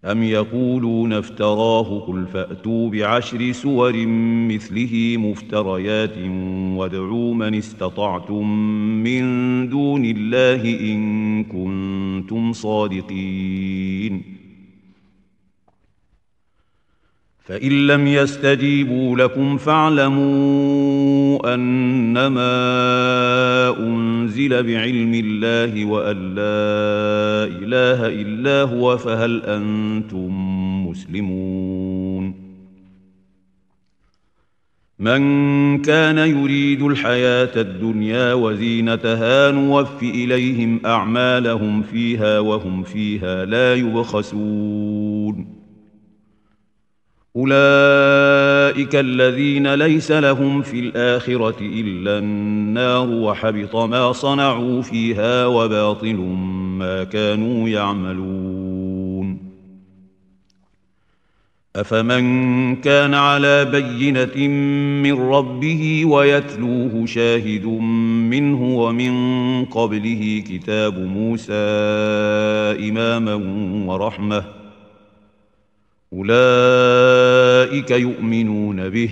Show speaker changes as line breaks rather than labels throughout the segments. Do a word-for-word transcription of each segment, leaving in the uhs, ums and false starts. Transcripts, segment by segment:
أم يقولون افتراه قل فأتوا بعشر سور مثله مفتريات وادعوا من استطعتم من دون الله إن كنتم صادقين فإن لم يستجيبوا لكم فاعلموا أنما أنزل بعلم الله وأن لا إله إلا هو فهل أنتم مسلمون من كان يريد الحياة الدنيا وزينتها نوف إليهم أعمالهم فيها وهم فيها لا يبخسون أولئك الذين ليس لهم في الآخرة إلا النار وحبط ما صنعوا فيها وباطل ما كانوا يعملون أفمن كان على بينة من ربه ويتلوه شاهد منه ومن قبله كتاب موسى إماما ورحمة أولئك يؤمنون به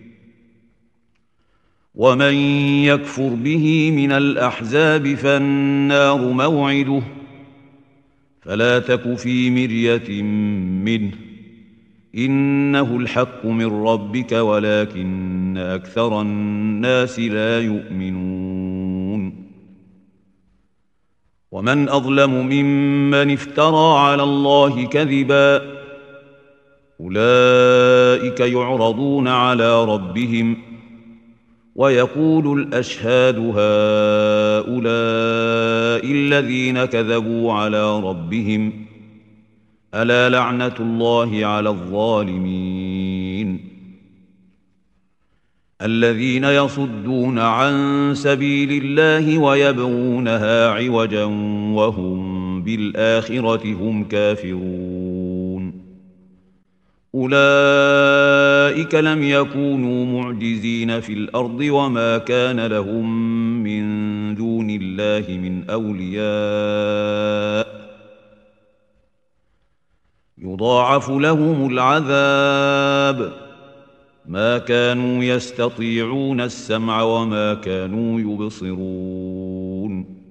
ومن يكفر به من الأحزاب فالنار موعده فلا تك في مرية منه إنه الحق من ربك ولكن أكثر الناس لا يؤمنون ومن أظلم ممن افترى على الله كذبا أولئك يعرضون على ربهم ويقول الأشهاد هؤلاء الذين كذبوا على ربهم ألا لعنة الله على الظالمين الذين يصدون عن سبيل الله ويبغونها عوجا وهم بالآخرة هم كافرون أولئك لم يكونوا معجزين في الأرض وما كان لهم من دون الله من أولياء يضاعف لهم العذاب ما كانوا يستطيعون السمع وما كانوا يبصرون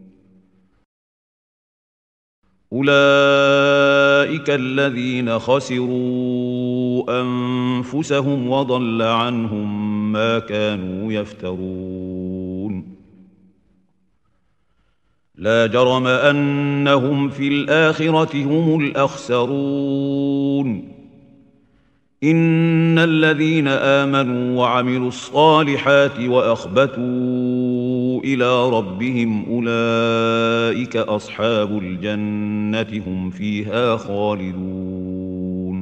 أولئك الذين خسروا أنفسهم وضل عنهم ما كانوا يفترون لا جرم أنهم في الآخرة هم الأخسرون إن الذين آمنوا وعملوا الصالحات وأخبتوا إلى ربهم أولئك أصحاب الجنة هم فيها خالدون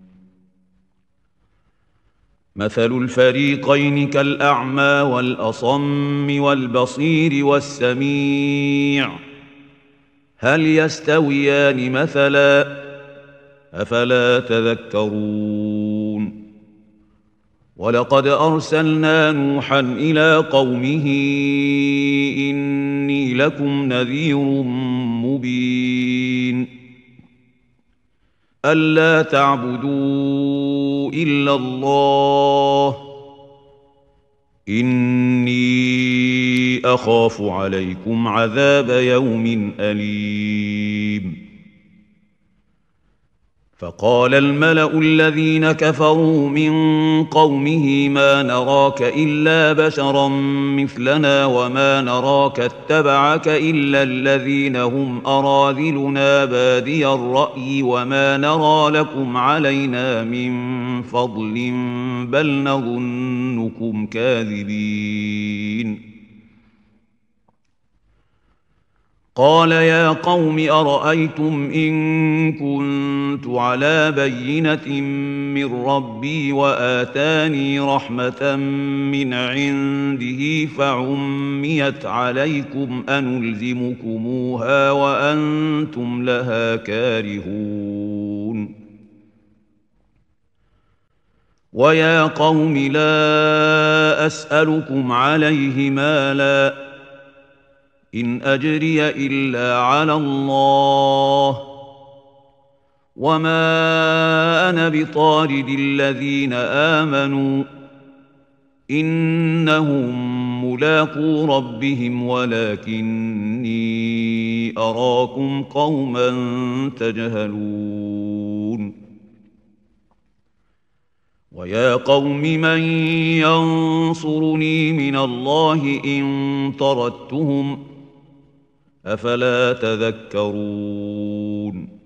مثل الفريقين كالأعمى والأصم والبصير والسميع هل يستويان مثلا أفلا تذكرون ولقد أرسلنا نوحا إلى قومه إني لكم نذير مبين ألا تعبدوا إلا الله إني أخاف عليكم عذاب يوم أليم فقال الملأ الذين كفروا من قومه ما نراك إلا بشرا مثلنا وما نراك اتبعك إلا الذين هم أراذلنا بادي الرأي وما نرى لكم علينا من فضل بل نظنكم كاذبين قال يا قوم أرأيتم إن كنت على بينة من ربي وآتاني رحمة من عنده فعميت عليكم أنلزمكموها وأنتم لها كارهون ويا قوم لا أسألكم عليه مالا إن أجري إلا على الله وما أنا بطارد الذين آمنوا إنهم ملاقو ربهم ولكني أراكم قوما تجهلون ويا قوم من ينصرني من الله إن طردتهم أفلا تذكرون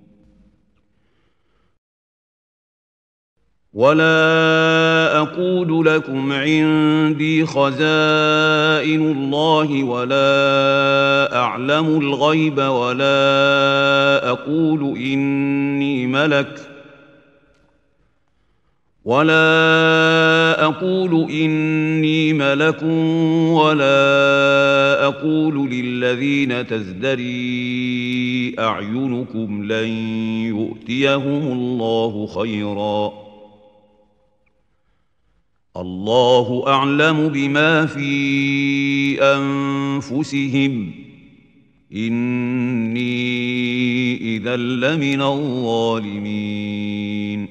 ولا أقول لكم عندي خزائن الله ولا أعلم الغيب ولا أقول إني ملك ولا أقول إني ملك ولا أقول للذين تزدري أعينكم لن يؤتيهم الله خيرا الله أعلم بما في أنفسهم إني إذا لمن الظالمين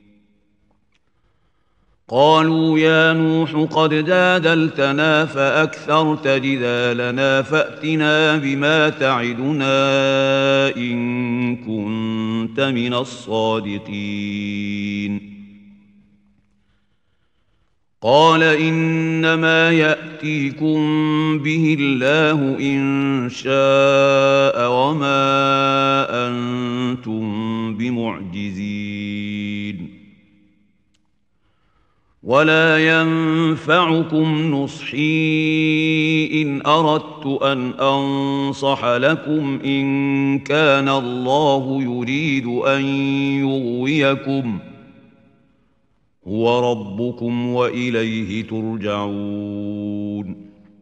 قالوا يا نوح قد جادلتنا فأكثرت جدالنا فأتنا بما تعدنا إن كنت من الصادقين قال إنما يأتيكم به الله إن شاء وما أنتم بمعجزين ولا ينفعكم نصحي إن أردت أن أنصح لكم إن كان الله يريد أن يغويكم هو ربكم وإليه ترجعون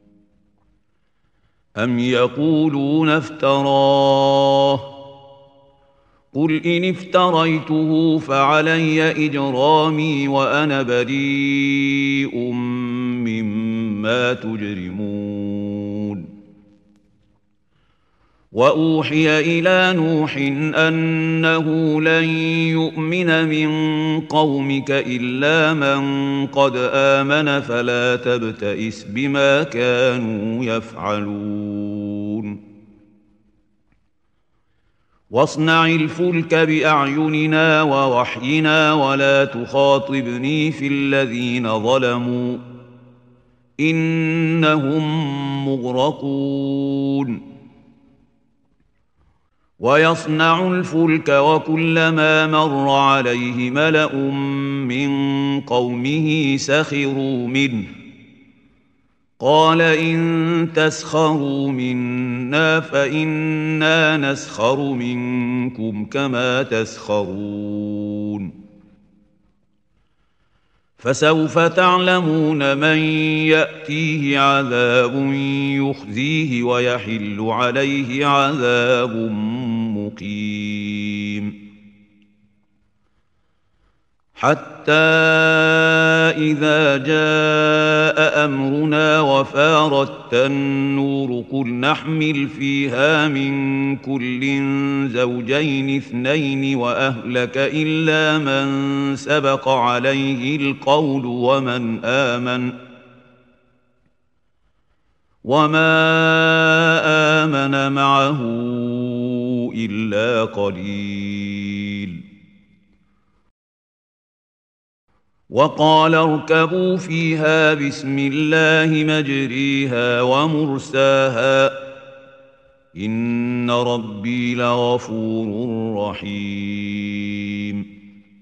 أم يقولون افتراه قل إن افتريته فعلي إجرامي وأنا بريء مما تجرمون وأوحي إلى نوح أنه لن يؤمن من قومك إلا من قد آمن فلا تبتئس بما كانوا يفعلون واصنع الفلك بأعيننا ووحينا ولا تخاطبني في الذين ظلموا إنهم مغرقون ويصنع الفلك وكلما مر عليه ملأ من قومه سخروا منه قال إن تسخروا منا فإنا نسخر منكم كما تسخرون فسوف تعلمون من يأتيه عذاب يخزيه ويحل عليه عذاب مقيم حتى إذا جاء أمرنا وفارت النور قل نحمل فيها من كل زوجين اثنين وأهلك إلا من سبق عليه القول ومن آمن وما آمن معه إلا قليل وقال اركبوا فيها بسم الله مجريها ومرساها إن ربي لغفور رحيم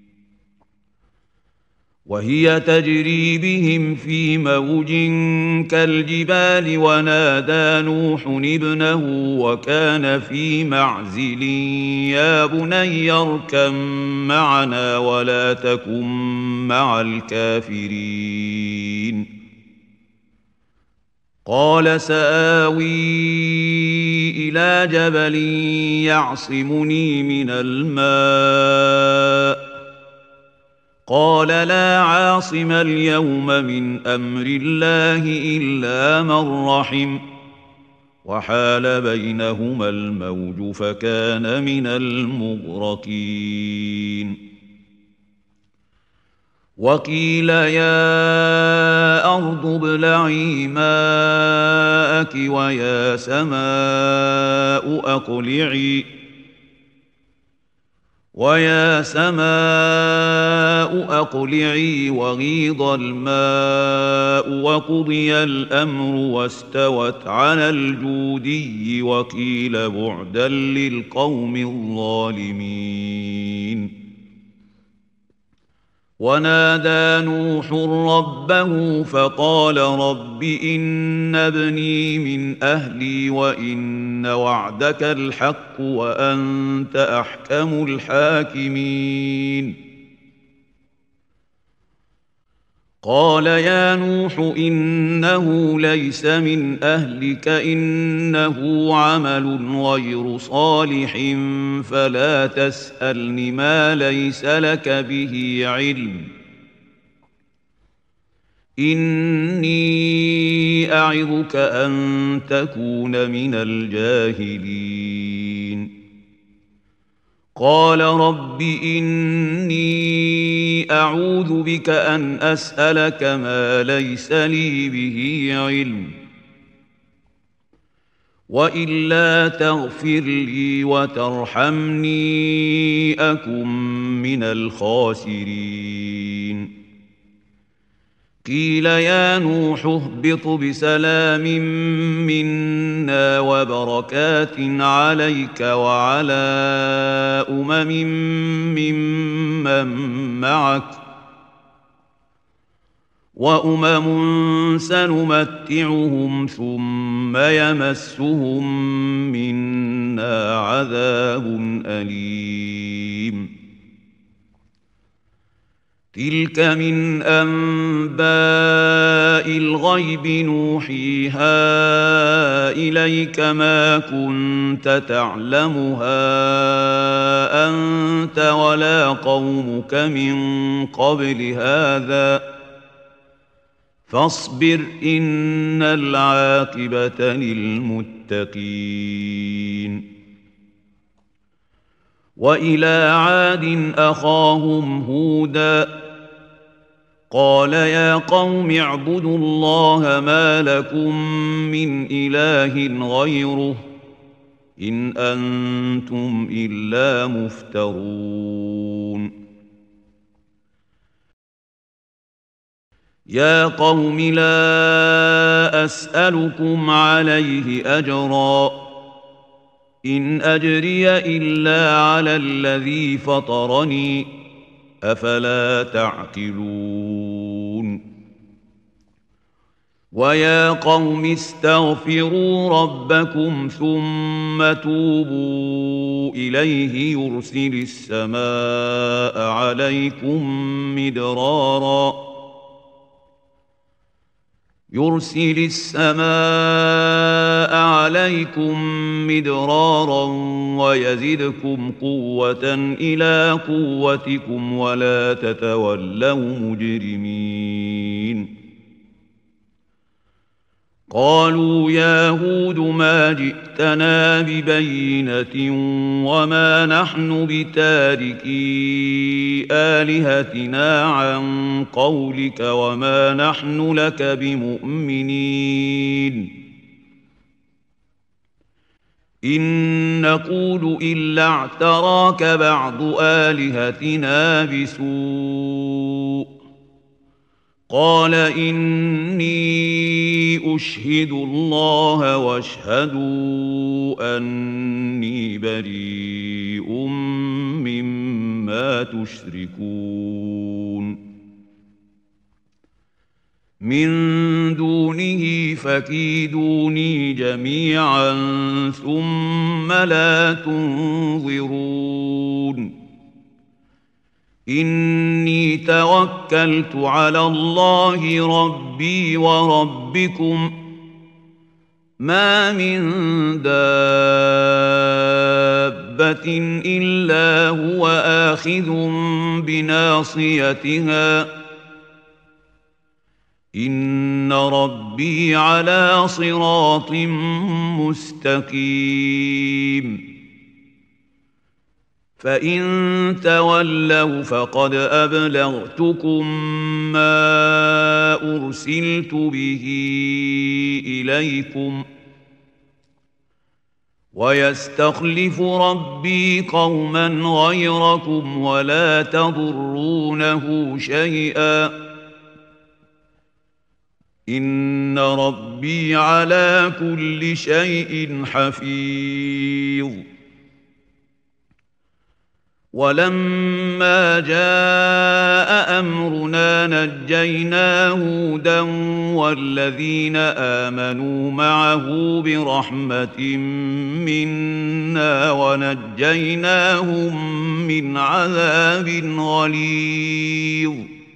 وهي تجري بهم في موج كالجبال ونادى نوح ابنه وكان في معزل يا بني اركب معنا ولا تكن مع الكافرين قال سآوي إلى جبل يعصمني من الماء قال لا عاصم اليوم من أمر الله إلا من رحم وحال بينهما الموج فكان من المغرقين وقيل يا أرض ابلعي ماءك ويا سماء أقلعي ويا سماء أقلعي وغيض الماء وقضي الأمر واستوت على الجودي وقيل بعدا للقوم الظالمين ونادى نوح ربه فقال رب إن ابني من أهلي وإن وعدك الحق وأنت أحكم الحاكمين قال يا نوح إنه ليس من أهلك إنه عمل غير صالح فلا تسألن ما ليس لك به علم إني أعظك أن تكون من الجاهلين قال رب إني أعوذ بك أن أسألك ما ليس لي به علم وإلا تغفر لي وترحمني أكن من الخاسرين قيل يا نوح اهبط بسلام منا وبركات عليك وعلى أمم ممن معك وأمم سنمتعهم ثم يمسهم منا عذاب أليم تلك من أنباء الغيب نوحيها إليك ما كنت تعلمها أنت ولا قومك من قبل هذا فاصبر إن العاقبة للمتقين وإلى عاد أخاهم هودا قال يا قوم اعبدوا الله ما لكم من إله غيره إن أنتم إلا مفترون يا قوم لا أسألكم عليه أجرا إن أجري إلا على الذي فطرني أفلا تعقلون ويا قوم استغفروا ربكم ثم توبوا إليه يرسل السماء عليكم مدرارا يرسل السماء عليكم مدرارا ويزدكم قوة إلى قوتكم ولا تتولوا مجرمين قالوا يا هود ما جئتنا ببينة وما نحن بتاركي آلهتنا عن قولك وما نحن لك بمؤمنين إن نقول إلا اعتراك بعض آلهتنا بسوء قال إني أشهد الله واشهدوا أني بريء مما تشركون من دونه فكيدوني جميعا ثم لا تنظرون إني توكلت على الله ربي وربكم ما من دابة إلا هو آخذ بناصيتها إن ربي على صراط مستقيم فإن تولوا فقد أبلغتكم ما أرسلت به إليكم ويستخلف ربي قوما غيركم ولا تضرونه شيئا إن ربي على كل شيء حفيظ ولما جاء أمرنا نجينا هودا والذين آمنوا معه برحمة منا ونجيناهم من عذاب غليظ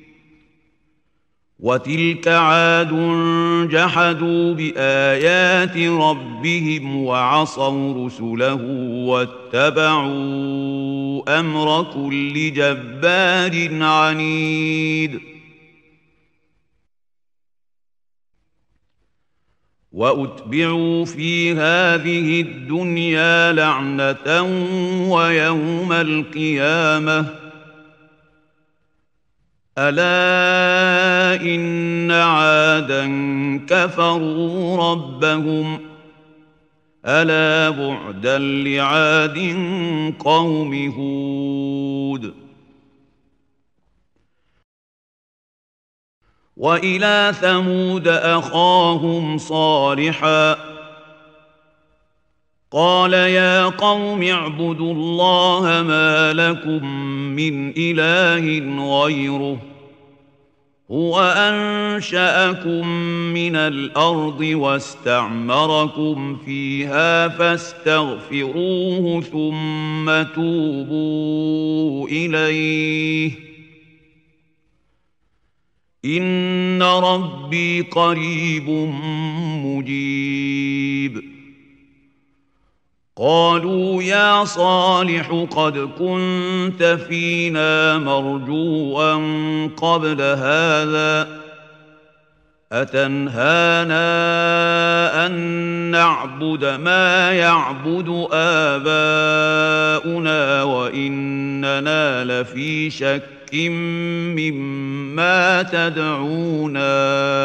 وتلك عاد جحدوا بآيات ربهم وعصوا رسله واتبعوا أمر كل جبار عنيد وأتبعوا في هذه الدنيا لعنة ويوم القيامة ألا إن عادا كفروا ربهم ألا بعدا لعاد قوم هود وإلى ثمود أخاهم صالحا قال يا قوم اعبدوا الله ما لكم من إله غيره هو أنشأكم من الأرض واستعمركم فيها فاستغفروه ثم توبوا إليه إن ربي قريب مجيب قالوا يا صالح قد كنت فينا مرجوا قبل هذا أتنهانا أن نعبد ما يعبد آباؤنا وإننا لفي شك مما تدعونا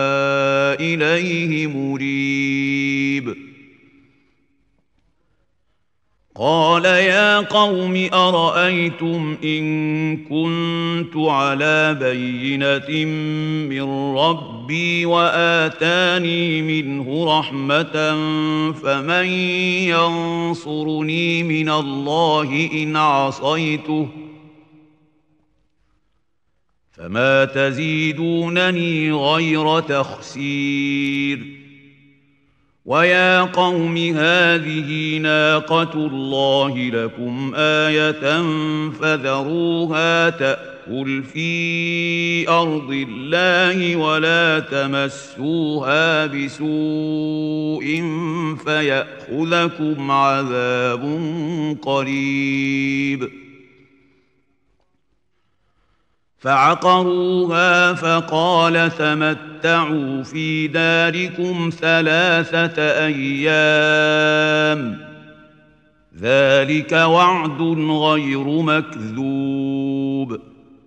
إليه مريب قال يا قوم أرأيتم إن كنت على بينة من ربي وآتاني منه رحمة فمن ينصرني من الله إن عصيته فما تزيدونني غير تخسير ويا قوم هذه ناقة الله لكم آية فذروها تأكل في أرض الله ولا تمسوها بسوء فيأخذكم عذاب قريب فعقروها فقال تمتعوا في داركم ثلاثة أيام ذلك وعد غير مكذوب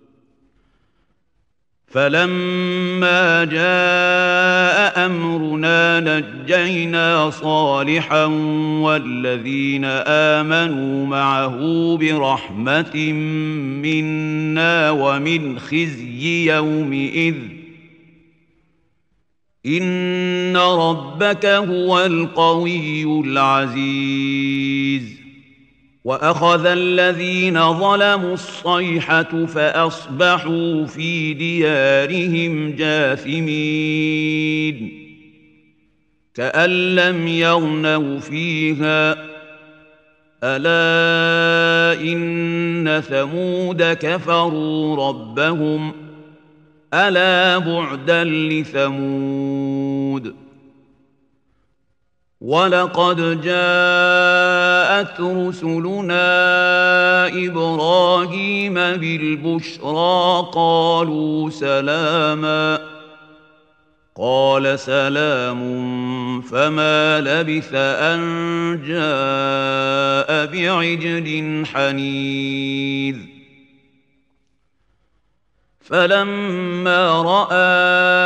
فلما جاء أمرنا نجينا صالحا والذين آمنوا معه برحمة منا ومن خزي يومئذ إن ربك هو القوي العزيز وأخذ الذين ظلموا الصيحة فأصبحوا في ديارهم جاثمين كأن لم يغنوا فيها ألا إن ثمود كفروا ربهم ألا بعدا لثمود ولقد جاءت رسلنا إبراهيم بالبشرى قالوا سلاما قال سلام، فما لبث أن جاء بعجل حنيذ. فلما رأى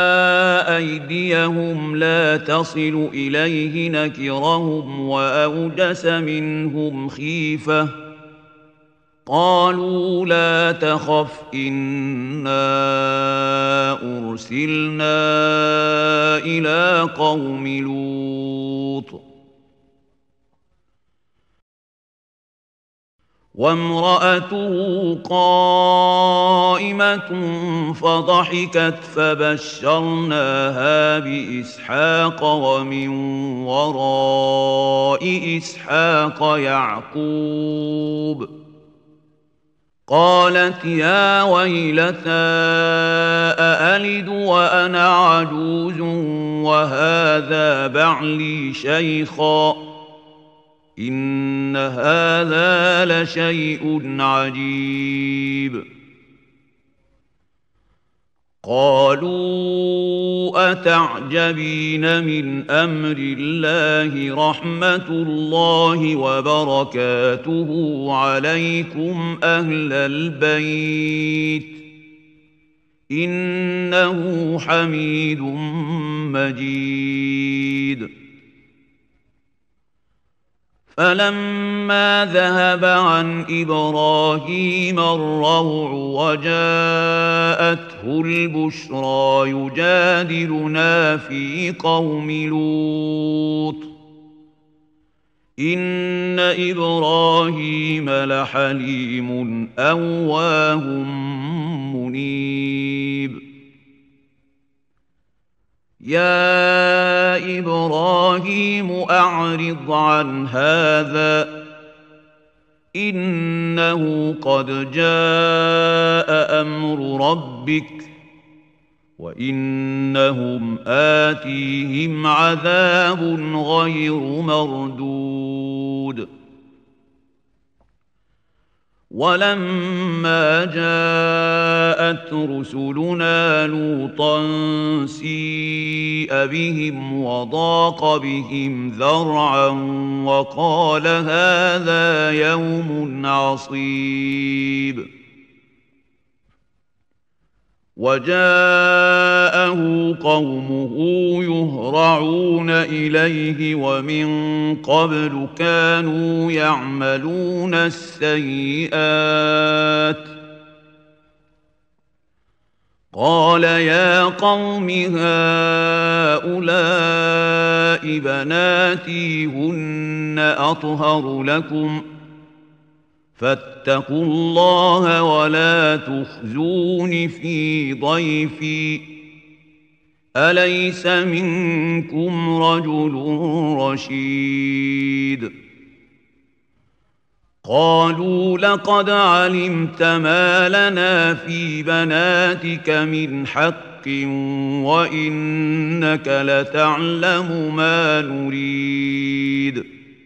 أيديهم لا تصل إليه نكرهم وأوجس منهم خيفة، قالوا لا تخف إنا أرسلنا إلى قوم لوط. وامرأته قائمة فضحكت فبشرناها بإسحاق ومن وراء إسحاق يعقوب. قالت يا ويلتى أألد وأنا عجوز وهذا بعلي شيخا، إن هذا لشيء عجيب. قالوا أتعجبين من أمر الله، رحمة الله وبركاته عليكم أهل البيت إنه حميد مجيد. فلما ذهب عن إبراهيم الروع وجاءته البشرى يجادلنا في قوم لوط، إن إبراهيم لحليم أواه منيب. يا إبراهيم أعرض عن هذا إنه قد جاء أمر ربك وإنهم آتيهم عذاب غير مردود. ولما جاءت رسلنا لوطا سيء بهم وضاق بهم ذرعا وقال هذا يوم عصيب. وجاءه قومه يهرعون إليه ومن قبل كانوا يعملون السيئات. قال يا قوم هؤلاء بناتي هن أطهر لكم فاتقوا الله ولا تخزون في ضيفي أليس منكم رجل رشيد. قالوا لقد علمت ما لنا في بناتك من حق وإنك لتعلم ما نريد.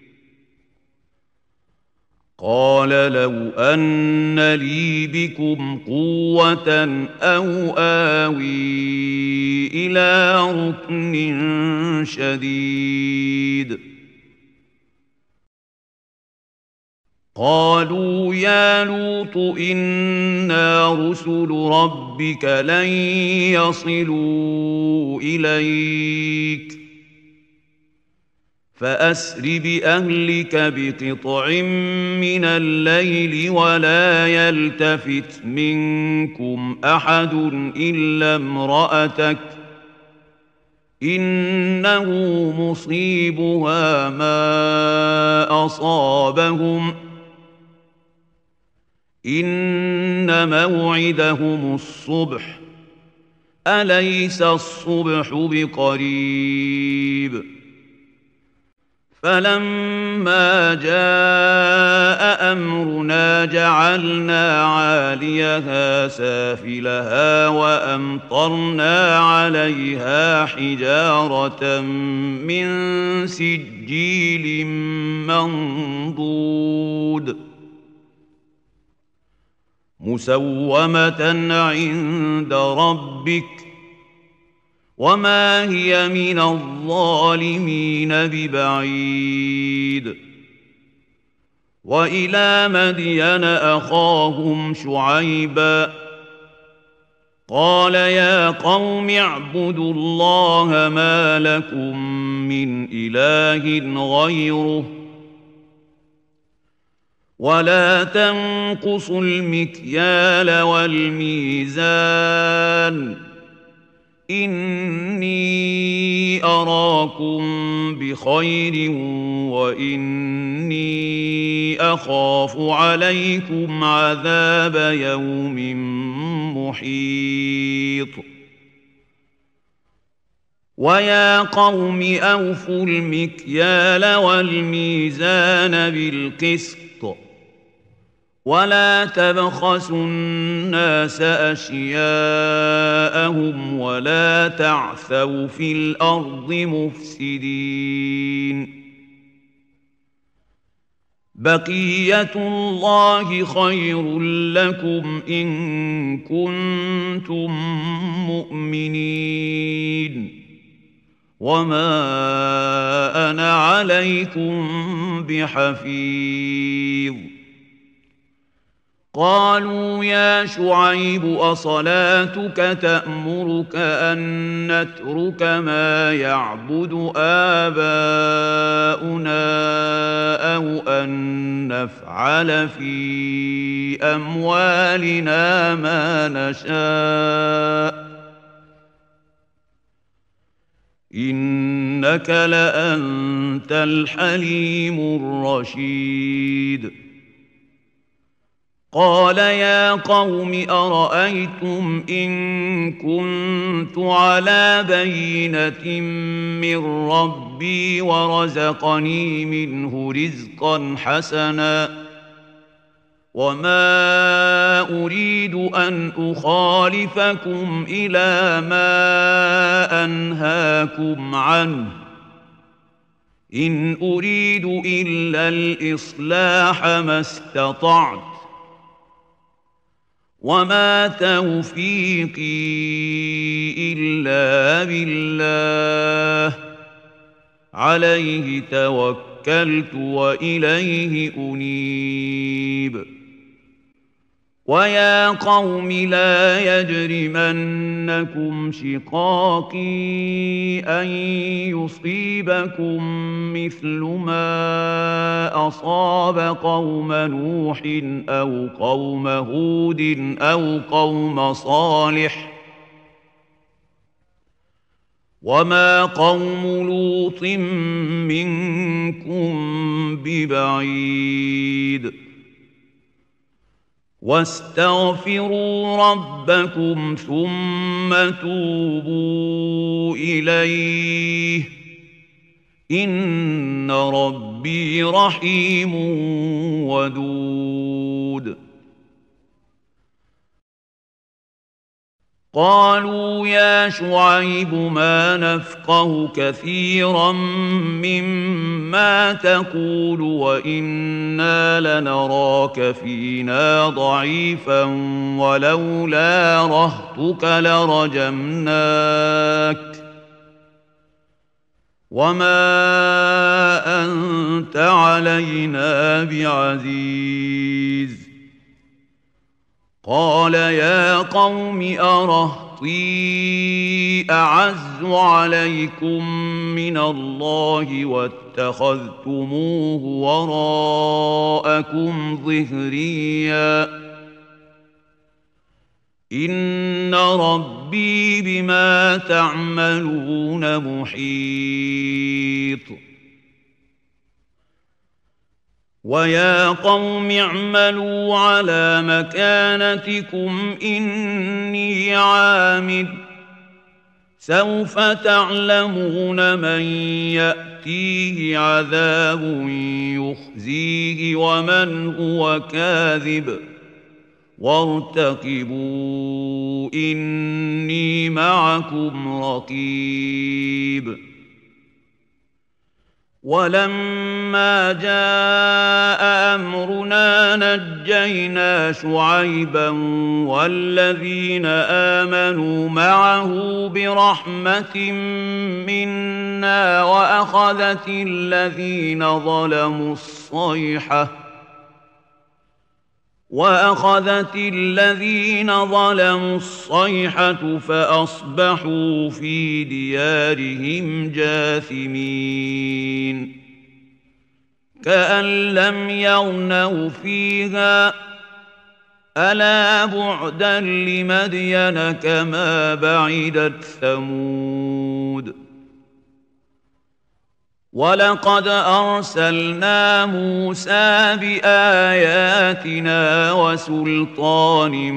قال لو أن لي بكم قوة أو آوي إلى ركن شديد. قالوا يا لوط إنا رسل ربك لن يصلوا إليك فأسر بأهلك بقطع من الليل ولا يلتفت منكم أحد إلا امرأتك إنه مصيبها ما أصابهم إن موعدهم الصبح أليس الصبح بقريب. فلما جاء أمرنا جعلنا عاليها سافلها وأمطرنا عليها حجارة من سجيل منضود مسومة عند ربك وما هي من الظالمين ببعيد. وإلى مدين أخاهم شعيبا قال يا قوم اعبدوا الله ما لكم من إله غيره ولا تنقصوا المكيال والميزان إني أراكم بخير وإني أخاف عليكم عذاب يوم محيط. ويا قوم أوفوا المكيال والميزان بالقسط ولا تبخسوا الناس أشياءهم ولا تعثوا في الأرض مفسدين. بقية الله خير لكم إن كنتم مؤمنين وما أنا عليكم بحفيظ. قالوا يا شعيب أصلاتك تأمرك أن نترك ما يعبد آباؤنا أو أن نفعل في أموالنا ما نشاء إنك لأنت الحليم الرشيد. قال يا قوم أرأيتم إن كنت على بينة من ربي ورزقني منه رزقا حسنا وما أريد أن أخالفكم إلى ما أنهاكم عنه إن أريد إلا الإصلاح ما استطعت وما توفيقي إلا بالله عليه توكلت وإليه أنيب. ويا قوم لا يجرمنكم شقاقي أن يصيبكم مثل ما أصاب قوم نوح أو قوم هود أو قوم صالح وما قوم لوط منكم ببعيد. واستغفروا ربكم ثم توبوا إليه إن ربي رحيم ودود. قالوا يا شعيب ما نفقه كثيرا مما تقول وإنا لنراك فينا ضعيفا ولولا رهطك لرجمناك وما أنت علينا بعزيز. قال يا قوم أرهطي أعز عليكم من الله واتخذتموه وراءكم ظهريا إن ربي بما تعملون محيط. ويا قوم اعملوا على مكانتكم إني عامل سوف تعلمون من يأتيه عذاب يخزيه ومن هو كاذب وارتقبوا إني معكم رقيب. ولما جاء أمرنا نجينا شعيبا والذين آمنوا معه برحمة منا وأخذت الذين ظلموا الصيحة وأخذت الذين ظلموا الصيحة فأصبحوا في ديارهم جاثمين كأن لم يغنوا فيها ألا بعدا لمدين كما بعدت ثمود ولقد أرسلنا موسى بآياتنا وسلطان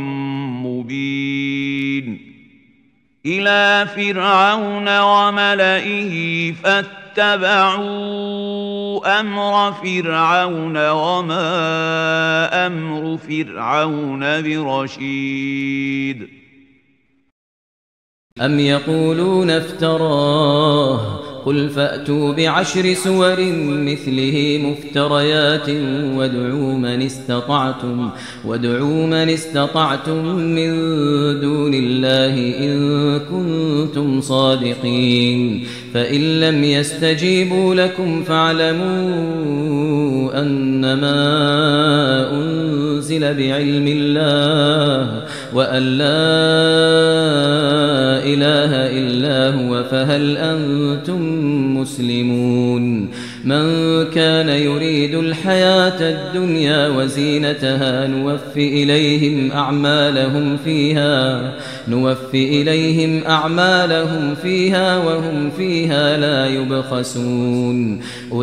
مبين إلى فرعون وملئه فاتبعوا أمر فرعون وما أمر فرعون برشيد
أم يقولون افتراه قل فأتوا بعشر سور مثله مفتريات وادعوا من استطعتم وادعوا من استطعتم من دون الله إن كنتم صادقين فإن لم يستجيبوا لكم فاعلموا أنما أنزل بعلم الله وأن لا إله إلا هو فهل أنتم مسلمون من كان يريد الحياة الدنيا وزينتها نوفي إليهم أعمالهم فيها نوفي إليهم أعمالهم فيها وهم فيها لا يبخسون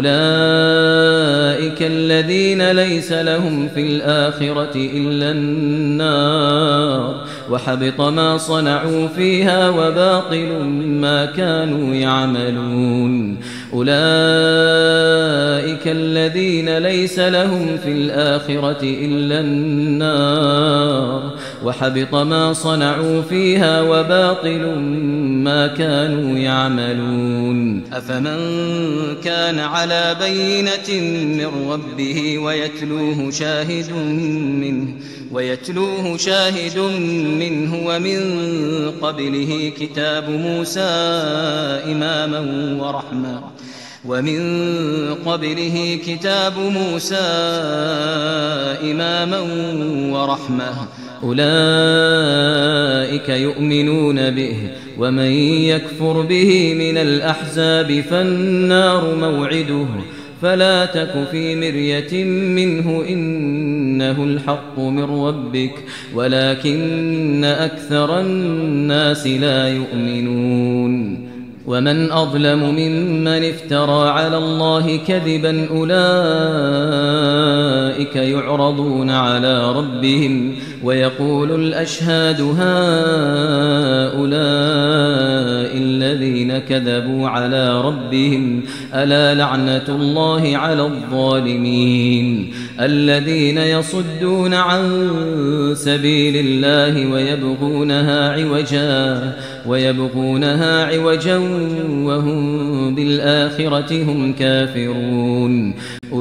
أولئك الذين ليس لهم في الآخرة إلا النار وحبط ما صنعوا فيها وباطل ما كانوا يعملون أولئك الذين ليس لهم في الآخرة إلا النار وحبط ما صنعوا فيها وباطل ما كانوا يعملون أفمن كان على بينة من ربه ويتلوه شاهد منه ويتلوه شاهد منه ومن قبله كتاب موسى إماما ورحمة ومن قبله كتاب موسى إماما ورحمة أولئك يؤمنون به ومن يكفر به من الأحزاب فالنار موعده فلا تك في مرية منه إنه الحق من ربك ولكن أكثر الناس لا يؤمنون ومن أظلم ممن افترى على الله كذبا أولئك يعرضون على ربهم ويقول الأشهاد هؤلاء الذين كذبوا على ربهم ألا لعنة الله على الظالمين الذين يصدون عن سبيل الله ويبغونها عوجا ويبغونها عوجا وهم بالآخرة هم كافرون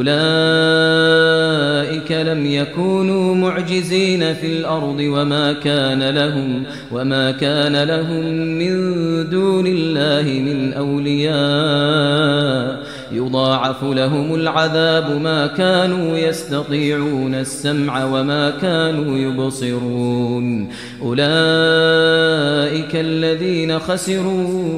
أولئك لم يكونوا معجزين في الأرض وما كان لهم وما كان لهم من دون الله من أولياء يضاعف لهم العذاب ما كانوا يستطيعون السمع وما كانوا يبصرون أولئك الذين خسروا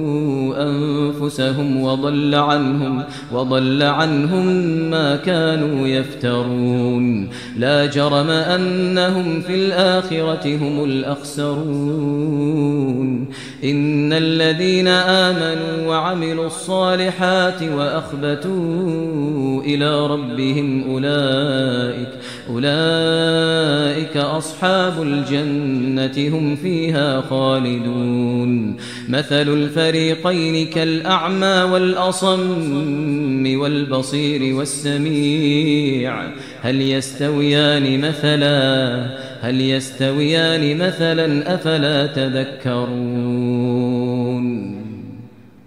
أنفسهم وضل عنهم وضل عنهم ما كانوا يفترون لا جرم أنهم في الآخرة هم الأخسرون إن الذين آمنوا وعملوا الصالحات وأخبتوا إلى ربهم أولئك أولئك أصحاب الجنة هم فيها خالدون مثل الفريقين كالأعمى والأصم والبصير والسميع هل يستويان مثلا هل يستويان مثلا أفلا تذكرون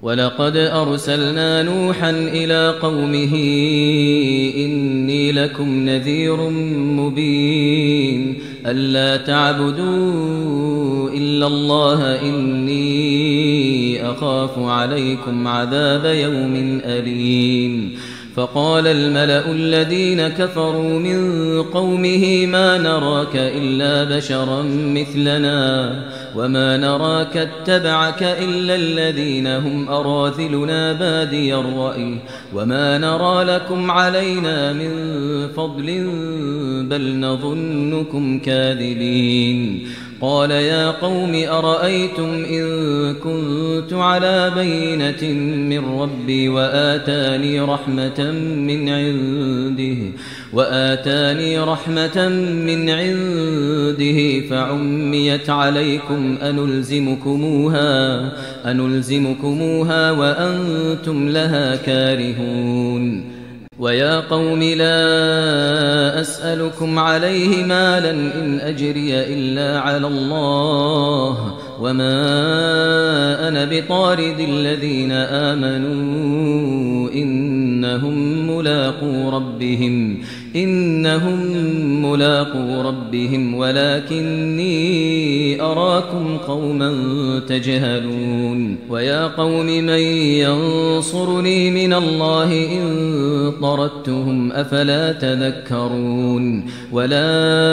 ولقد أرسلنا نوحا إلى قومه إني لكم نذير مبين ألا تعبدوا إلا الله إني أخاف عليكم عذاب يوم أليم فقال الملأ الذين كفروا من قومه ما نراك إلا بشرا مثلنا وما نراك اتبعك إلا الذين هم أراذلنا بادي الرأي وما نرى لكم علينا من فضل بل نظنكم كاذبين قال يا قوم أرأيتم إن كنت على بينة من ربي وآتاني رحمة من عنده وآتاني رحمة من عنده فعميت عليكم أنلزمكموها أنلزمكموها وأنتم لها كارهون ويا قوم لا أسألكم عليه مالا إن أجري إلا على الله وما أنا بطارد الذين آمنوا إنهم ملاقو ربهم إنهم ملاقو ربهم ولكني أراكم قوما تجهلون ويا قوم من ينصرني من الله إن طردتهم أفلا تذكرون ولا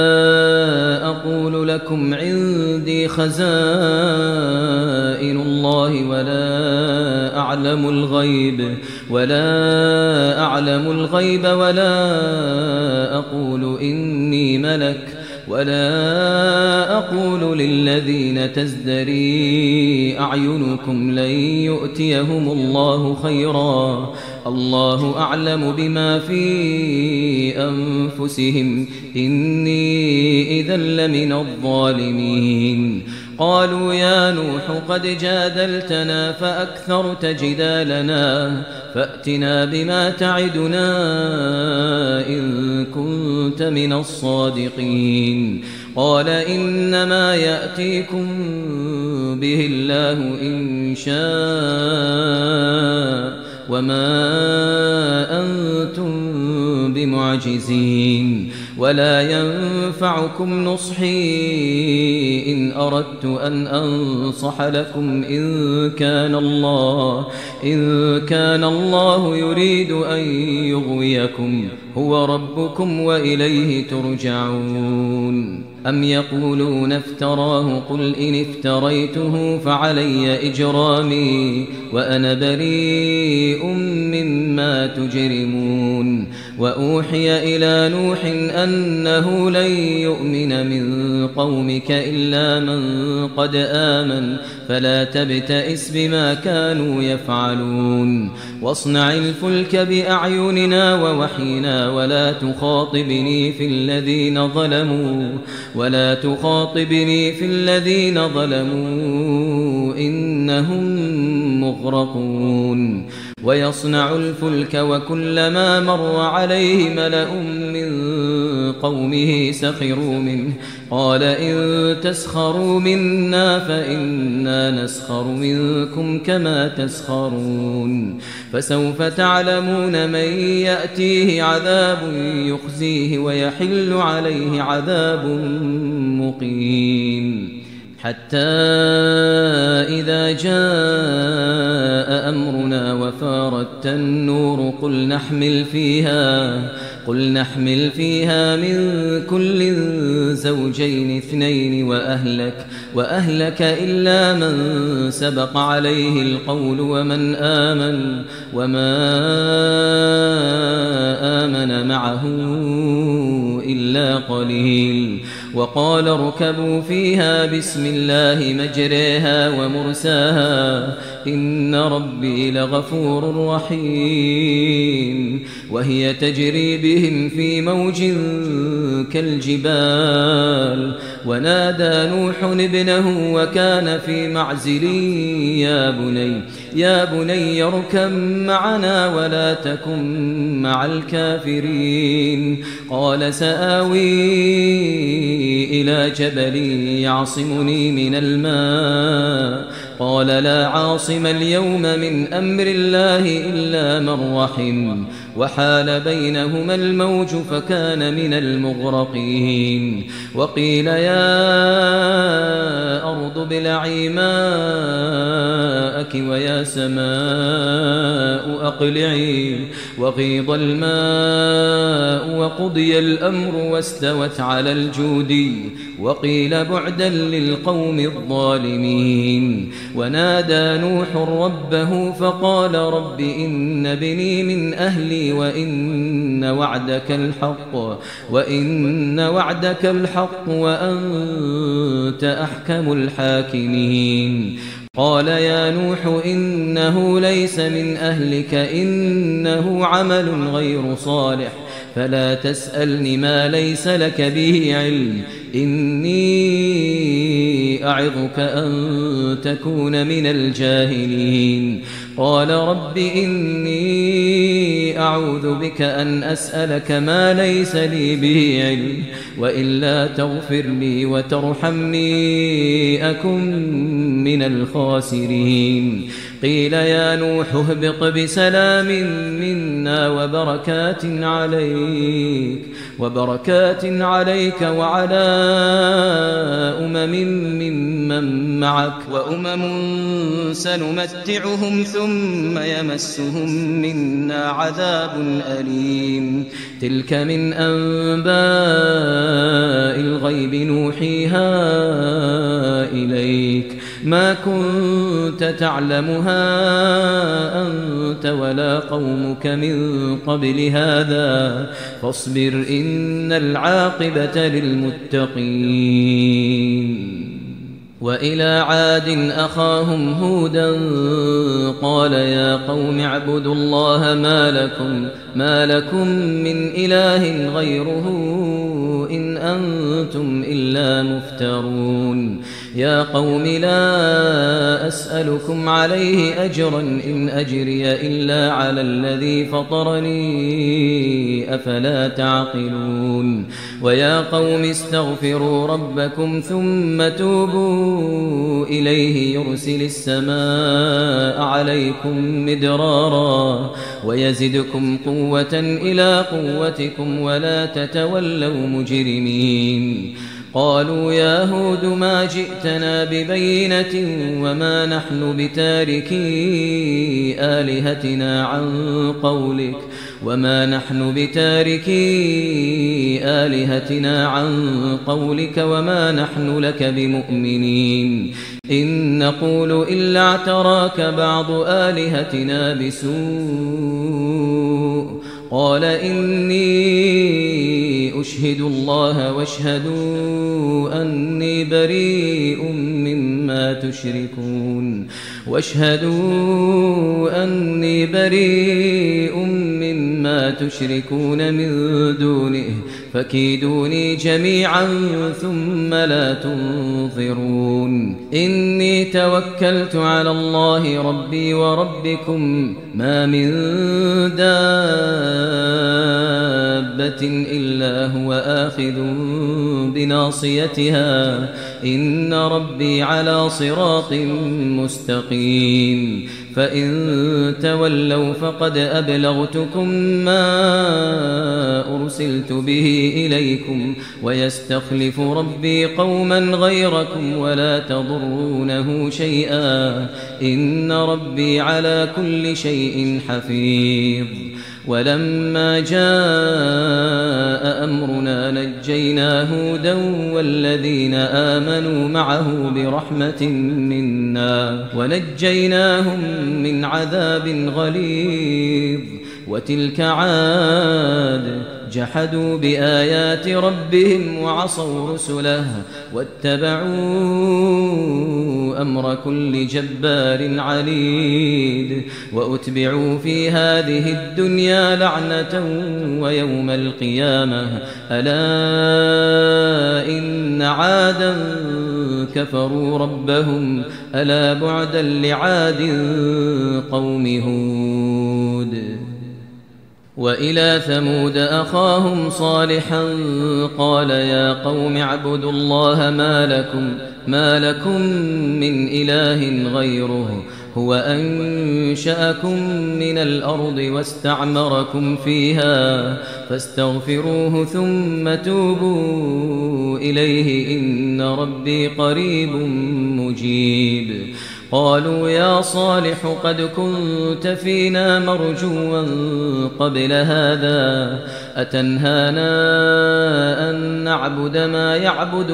أقول لكم عندي خزائن الله ولا أعلم الغيب ولا أعلم الغيب ولا أقول إني ملك ولا أقول للذين تزدري أعينكم لن يؤتيهم الله خيرا الله أعلم بما في أنفسهم إني إذا لمن الظالمين قالوا يا نوح قد جادلتنا فأكثرت جدالنا فأتنا بما تعدنا إن كنت من الصادقين قال إنما يأتيكم به الله إن شاء وما أنتم بمعجزين ولا ينفعكم نصحي إن أردت أن أنصح لكم إن كان الله إن كان الله يريد أن يغويكم هو ربكم وإليه ترجعون أم يقولون افتراه قل إن افتريته فعلي إجرامي وأنا بريء مما تجرمون وأوحي إلى نوح أنه لن يؤمن من قومك إلا من قد آمن فلا تبتئس بما كانوا يفعلون واصنع الفلك بأعيننا ووحينا ولا تخاطبني في الذين ظلموا ولا تخاطبني في الذين ظلموا إنهم مغرقون ويصنع الفلك وكلما مر عليه ملأ من قومه سخروا منه قال إن تسخروا منا فإنا نسخر منكم كما تسخرون فسوف تعلمون من يأتيه عذاب يخزيه ويحل عليه عذاب مقيم حتى إذا جاء أمرنا وفارت النور قل نحمل فيها قل نحمل فيها من كل زوجين اثنين وأهلك وأهلك إلا من سبق عليه القول ومن آمن وما آمن معه إلا قليل وقال اركبوا فيها بسم الله مجريها ومرساها إن ربي لغفور رحيم وهي تجري بهم في موج كالجبال ونادى نوح ابنه وكان في معزل يا بني يا بني اركب معنا ولا تكن مع الكافرين قال سآوي إلى جبل يعصمني من الماء قال لا عاصم اليوم من أمر الله إلا من رحم وحال بينهما الموج فكان من المغرقين وقيل يا أرض ابلعي ماءك ويا سماء أقلعي وغيض الماء وقضي الأمر واستوت على الجودي وقيل بعدا للقوم الظالمين ونادى نوح ربه فقال رب إن بني من أهلي وإن وعدك الحق وإن وعدك الحق وأنت أحكم الحاكمين قال يا نوح إنه ليس من أهلك إنه عمل غير صالح فلا تسألني ما ليس لك به علم إني أعظك أن تكون من الجاهلين قال رب إني أعوذ بك أن أسألك ما ليس لي به علم وإلا تغفر لي وترحمني أكن من الخاسرين قيل يا نوح اهبط بسلام منا وبركات عليك وبركات عليك وعلى أمم ممن معك وأمم سنمتعهم ثم يمسهم منا عذاب أليم تلك من أنباء الغيب نوحيها إليك ما كنت تعلمها أنت ولا قومك من قبل هذا فاصبر إن العاقبة للمتقين وإلى عاد أخاهم هودا قال يا قوم اعبدوا الله ما لكم ما لكم من إله غيره إن أنتم إلا مفترون يا قوم لا أسألكم عليه أجرا إن أجري إلا على الذي فطرني أفلا تعقلون ويا قوم استغفروا ربكم ثم توبوا إليه يرسل السماء عليكم مدرارا ويزدكم قوة إلى قوتكم ولا تتولوا مجرمين قالوا يا هود ما جئتنا ببينة وما نحن بتاركي آلهتنا عن قولك وما نحن بتاركي آلهتنا عن قولك وما نحن لك بمؤمنين إن نقول إلا اعتراك بعض آلهتنا بسوء قال إني أشهد الله واشهدوا أني بريء مما تشركون واشهدوا أني بريء مما تشركون من دونه فكيدوني جميعا ثم لا تنظرون إني توكلت على الله ربي وربكم ما من دابة إلا هو آخذ بناصيتها إن ربي على صراط مستقيم فإن تولوا فقد أبلغتكم ما أرسلت به إليكم ويستخلف ربي قوما غيركم ولا تضرونه شيئا إن ربي على كل شيء حفيظ ولما جاء أمرنا نجينا هودا والذين آمنوا معه برحمة منا ونجيناهم من عذاب غليظ وتلك عاد جحدوا بآيات ربهم وعصوا رسله واتبعوا أمر كل جبار عنيد وأتبعوا في هذه الدنيا لعنة ويوم القيامة ألا إن عادا كفروا ربهم ألا بعدا لعاد قوم هود وإلى ثمود أخاهم صالحا قال يا قوم اعبدوا الله ما لكم, ما لكم من إله غيره هو أنشأكم من الأرض واستعمركم فيها فاستغفروه ثم توبوا إليه إن ربي قريب مجيب. قالوا يا صالح قد كنت فينا مرجوا قبل هذا أتنهانا أن نعبد ما يعبد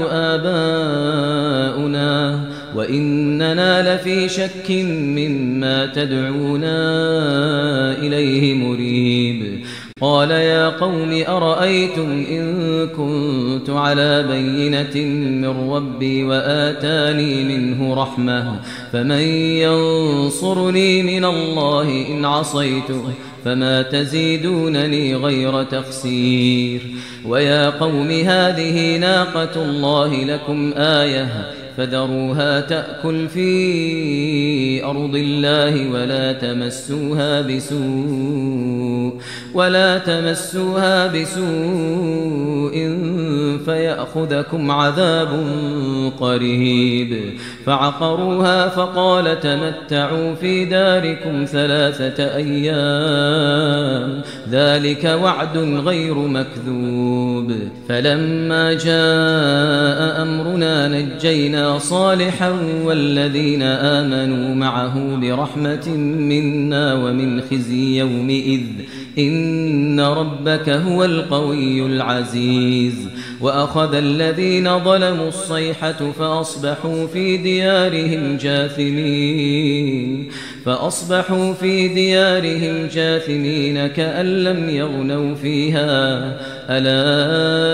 آباؤنا وإننا لفي شك مما تدعونا إليه مريب. قال يا قوم أرأيتم إن كنت على بينة من ربي وآتاني منه رحمة فمن ينصرني من الله إن عصيته فما تزيدونني غير تخسير. ويا قوم هذه ناقة الله لكم آية فذروها تأكل في أرض الله ولا تمسوها بسوء ولا تمسوها بسوء فيأخذكم عذاب قريب. فعقروها فقال تمتعوا في داركم ثلاثة أيام ذلك وعد غير مكذوب. فلما جاء أمرنا نجينا صالحا والذين آمنوا معه برحمة منا ومن خزي يومئذ إن ربك هو القوي العزيز. وأخذ الذين ظلموا الصيحة فأصبحوا في ديارهم جاثمين فأصبحوا في ديارهم جاثمين كأن لم يغنوا فيها ألا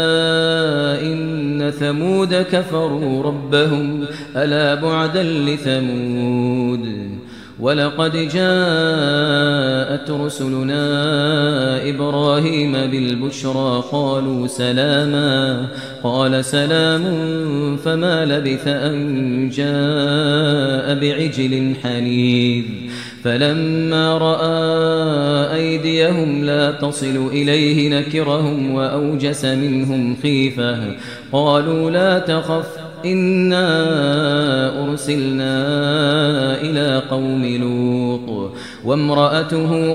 إن ثمود كفروا ربهم ألا بعدا لثمود. ولقد جاءت رسلنا إبراهيم بالبشرى قالوا سلاما قال سلام فما لبث أن جاء بعجل حنيذ. فلما رأى أيديهم لا تصل إليه نكرهم وأوجس منهم خيفة قالوا لا تخف إنا أرسلنا إلى قوم لوط وامرأته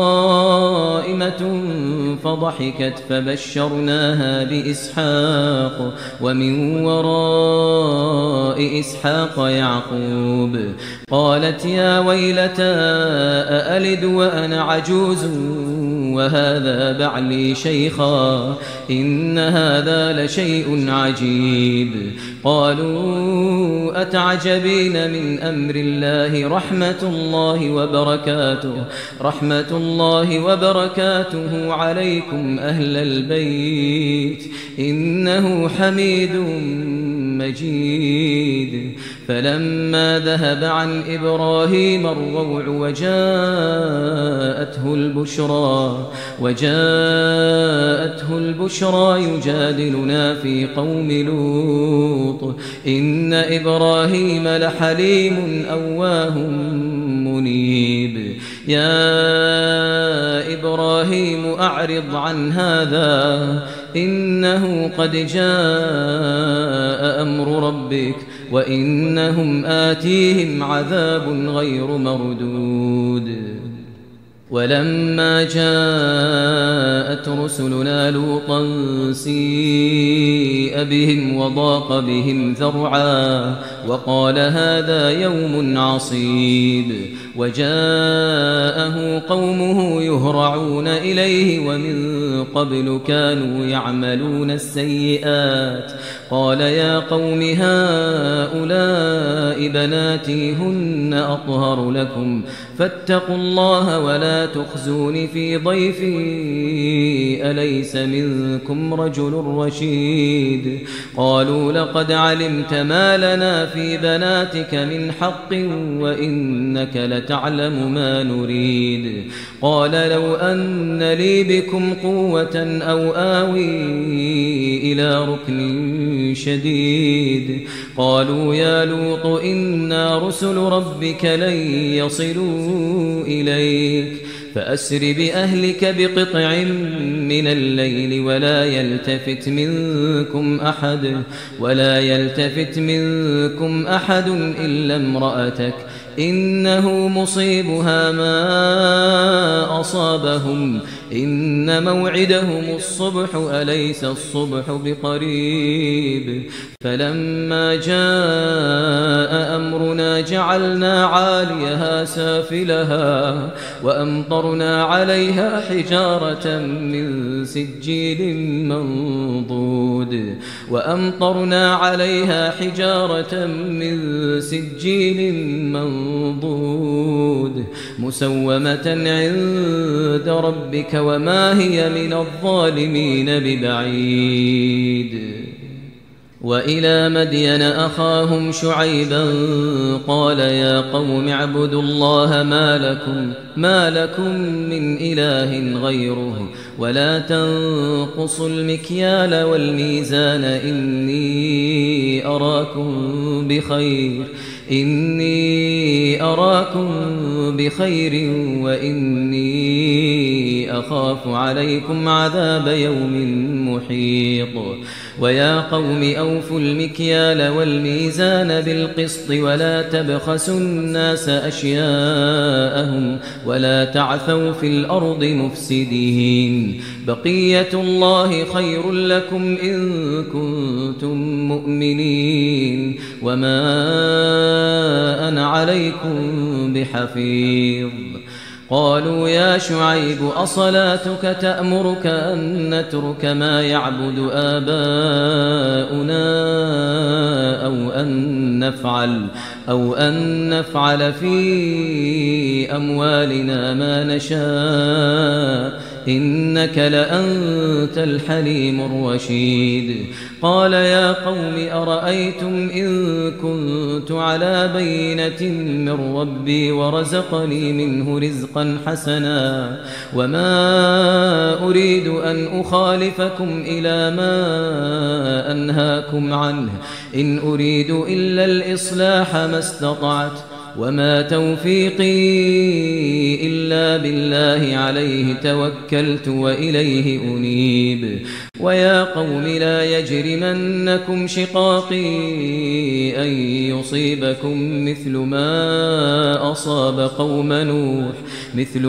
قائمة فضحكت فبشرناها بإسحاق ومن وراء إسحاق يعقوب. قالت يا ويلتى أألد وأنا عجوز وهذا بعلي شيخا إن هذا لشيء عجيب. قالوا أتعجبين من أمر الله رحمة الله وبركاته رحمة الله وبركاته عليكم أهل البيت إنه حميد مجيد. فلما ذهب عن إبراهيم الروع وجاءته البشرى وجاءته البشرى يجادلنا في قوم لوط إن إبراهيم لحليم أواه منيب. يا إبراهيم أعرض عن هذا إنه قد جاء أمر ربك وإنهم آتيهم عذاب غير مردود. ولما جاءت رسلنا لوطا سيء بهم وضاق بهم ذرعا وقال هذا يوم عصيب. وجاءه قومه يهرعون إليه ومن قبل كانوا يعملون السيئات قال يا قوم هؤلاء بناتي هن أطهر لكم فاتقوا الله ولا تخزون في ضيفي أليس منكم رجل رشيد. قالوا لقد علمت ما لنا في بناتك من حق وإنك لتعلم ما نريد. قال لو أن لي بكم قوة أو آوي إلى ركن شديد. قالوا يا لوط إنا رسل ربك لن يصلوا إليك فأسر بأهلك بقطع من الليل ولا يلتفت منكم أحد ولا يلتفت منكم أحد إلا امرأتك إنه مصيبها ما أصابهم إن موعدهم الصبح أليس الصبح بقريب فلما جاء أمرنا جعلنا عاليها سافلها وأمطرنا عليها حجارة من سجيل منضود وأمطرنا عليها حجارة من سجيل منضود مسومة عند ربك وما هي من الظالمين ببعيد وإلى مدين أخاهم شعيبا قال يا قوم اعبدوا الله ما لكم ما لكم من إله غيره ولا تنقصوا المكيال والميزان إني أراكم بخير إني أراكم بخير وإني أخاف عليكم عذاب يوم محيط ويا قوم أوفوا المكيال والميزان بالقسط ولا تبخسوا الناس أشياءهم ولا تعثوا في الأرض مفسدين بقية الله خير لكم إن كنتم مؤمنين وما أنا عليكم بحفيظ قالوا يا شعيب أصلاتك تأمرك أن نترك ما يعبد آباؤنا أو أن نفعل أو أن نفعل في أموالنا ما نشاء إنك لأنت الحليم الرشيد قال يا قوم أرأيتم إن كنت على بينة من ربي ورزقني منه رزقا حسنا وما أريد أن أخالفكم إلى ما أنهاكم عنه إن أريد إلا الإصلاح ما استطعت وما توفيقي إلا بالله عليه توكلت وإليه أنيب ويا قوم لا يجرمنكم شقاقي أن يصيبكم مثل ما أصاب قوم نوح مثل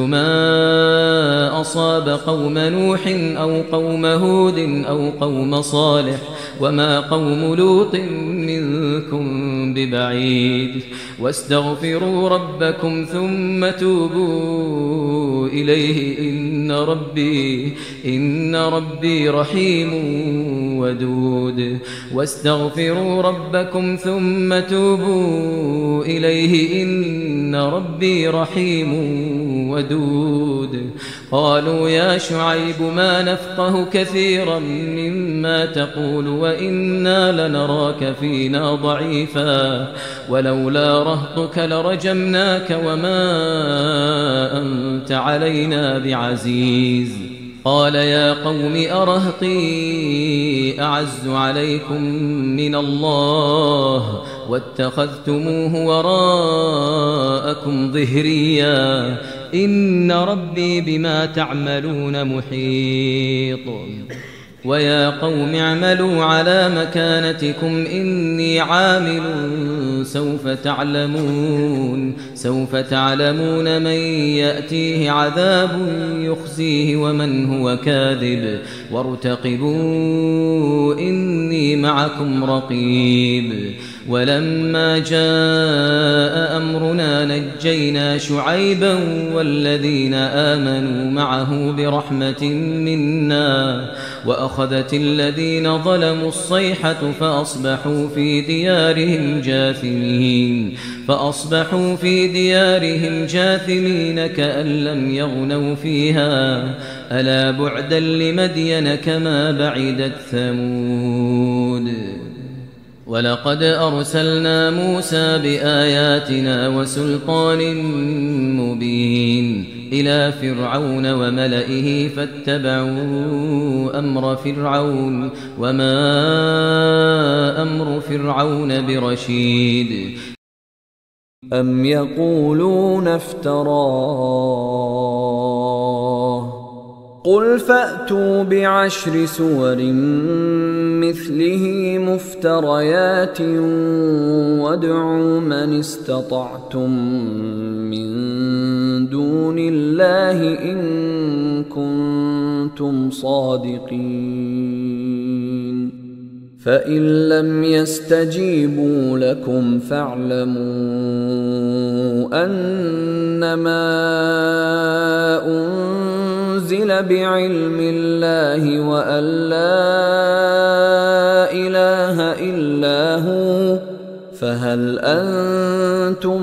ما أصاب قوم نوح أو قوم هود أو قوم صالح وما قوم لوط منكم ببعيد واستغفروا ربكم ثم توبوا إليه إن ربي إن ربي رحيم ودود واستغفروا ربكم ثم توبوا إليه إن ربي رحيم ودود قالوا يا شعيب ما نفقه كثيرا مما تقول وإنا لنراك فينا ضعيفا ولولا رهطك لرجمناك وما أنت علينا بعزيز قال يا قوم أرهطي أعز عليكم من الله واتخذتموه وراءكم ظهريا إن ربي بما تعملون محيط ويا قوم اعملوا على مكانتكم إني عامل سوف تعلمون سوف تعلمون من يأتيه عذاب يخزيه ومن هو كاذب وارتقبوا إني معكم رقيب ولما جاء أمرنا نجينا شعيبا والذين آمنوا معه برحمة منا وأخذت الذين ظلموا الصيحة فأصبحوا في ديارهم جاثمين فأصبحوا في ديارهم جاثمين كأن لم يغنوا فيها ألا بعدا لمدين كما بعدت ثمود ولقد أرسلنا موسى بآياتنا وسلطان مبين إلى فرعون وملئه فاتبعوا أمر فرعون وما أمر فرعون برشيد
أم يقولون افتراه قل فأتوا بعشر سور مثله مفتريات وادعوا من استطعتم من دون الله إن كنتم صادقين فإن لم يستجيبوا لكم فاعلموا أنما أنزل بعلم الله وأن لا إله إلا هو فهل أنتم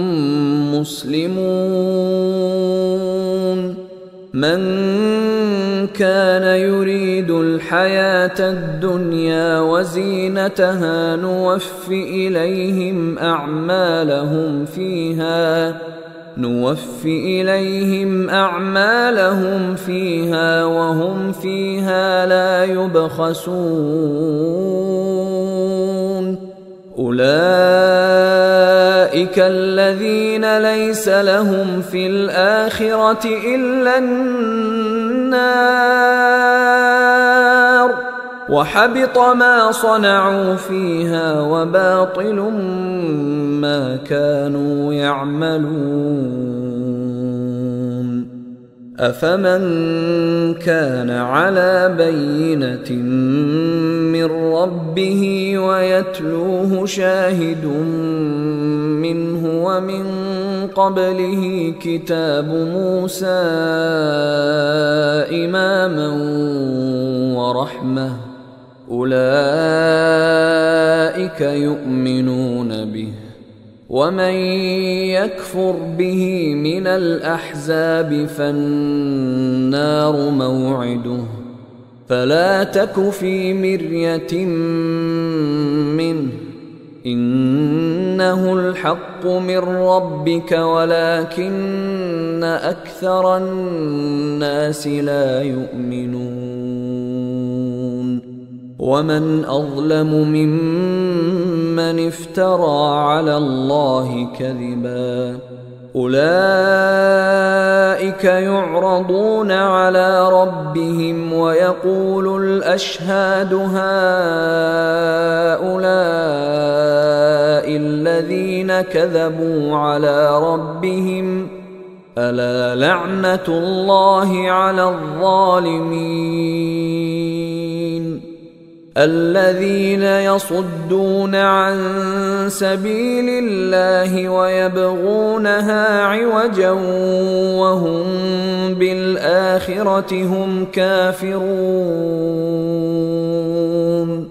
مسلمون من كان يريد الحياة الدنيا وزينتها نوف إليهم أعمالهم فيها نوف إليهم أعمالهم فيها وهم فيها لا يبخسون أولئك الذين ليس لهم في الآخرة إلا النار وحبط ما صنعوا فيها وباطل ما كانوا يعملون أفمن كان على بينة من ربه ويتلوه شاهد منه ومن قبله كتاب موسى إماما ورحمة أولئك يؤمنون به ومن يكفر به من الأحزاب فالنار موعده فلا تك في مرية منه إنه الحق من ربك ولكن أكثر الناس لا يؤمنون ومن أظلم ممن افترى على الله كذبا أولئك يعرضون على ربهم ويقول الأشهاد هؤلاء الذين كذبوا على ربهم ألا لعنة الله على الظالمين الذين يصدون عن سبيل الله ويبغونها عوجا وهم بالآخرة هم كافرون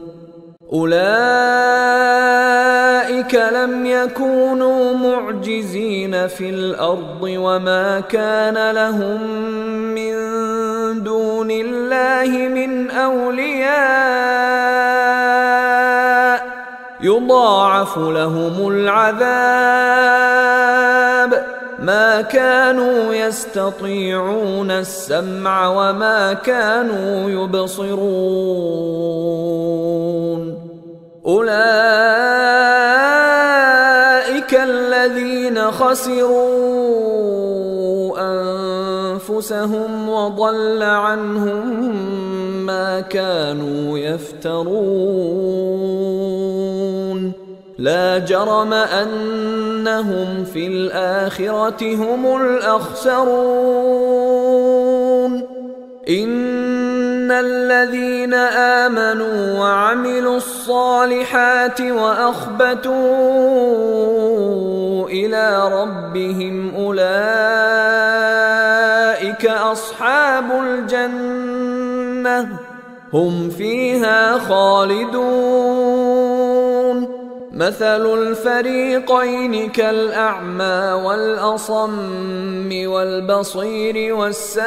أولئك لم يكونوا معجزين في الأرض وما كان لهم من دون الله من أولياء يضاعف لهم العذاب ما كانوا يستطيعون السمع وما كانوا يبصرون أولئك الذين خسروا أنفسهم وضل عنهم ما كانوا يفترون لا جرم أنهم في الآخرة هم الأخسرون إن الذين آمنوا وعملوا الصالحات وأخبتوا إلى ربهم أولئك أصحاب الجنة هم فيها خالدون مثل الفريقين كالأعمى والأصم والبصير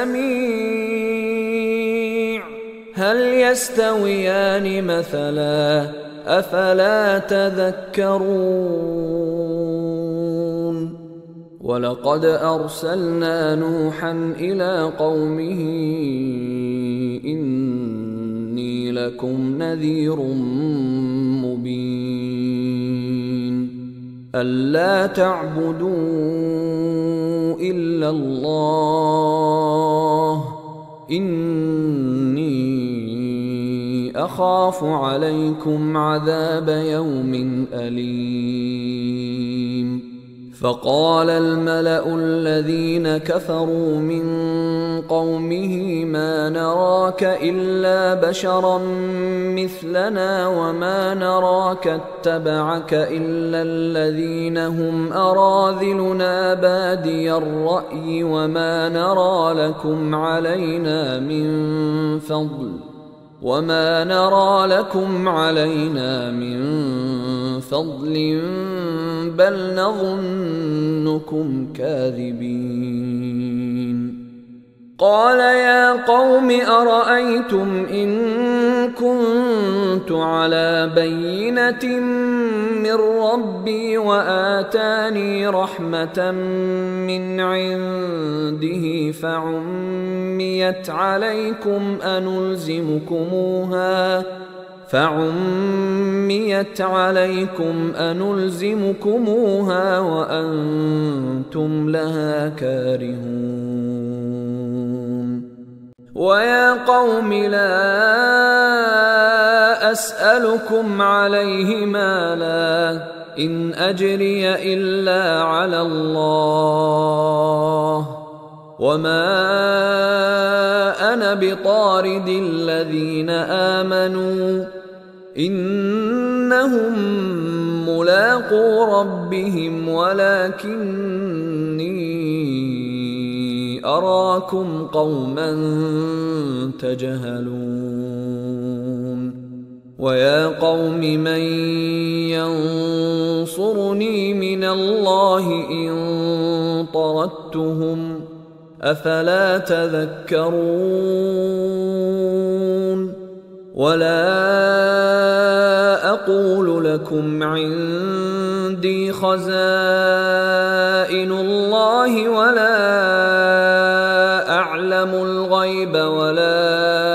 والسميع هل يستويان مثلا أفلا تذكرون ولقد أرسلنا نوحا إلى قومه إني لكم نذير مبين ألا تعبدوا إلا الله إني أخاف عليكم عذاب يوم أليم. فقال الملأ الذين كفروا من قومه ما نراك إلا بشرا مثلنا وما نراك اتبعك إلا الذين هم أراذلنا بادي الرأي وما نرى لكم علينا من فضل وما نرى لكم علينا من فضل بل نظنكم كاذبين. قال يا قوم أرأيتم إن كنت على بينة من ربي وآتاني رحمة من عنده فعميت عليكم أنلزمكموها فعميت عليكم أنلزمكموها وأنتم لها كارهون. ويا قوم لا أسألكم عليه مالا إن أجري إلا على الله وما أنا بطارد الذين آمنوا إنهم ملاقو ربهم ولكني أراكم قوما تجهلون. ويا قوم من ينصرني من الله إن طردتهم أفلا تذكرون. ولا أقول لكم عندي خزائن الله ولا أعلم الغيب ولا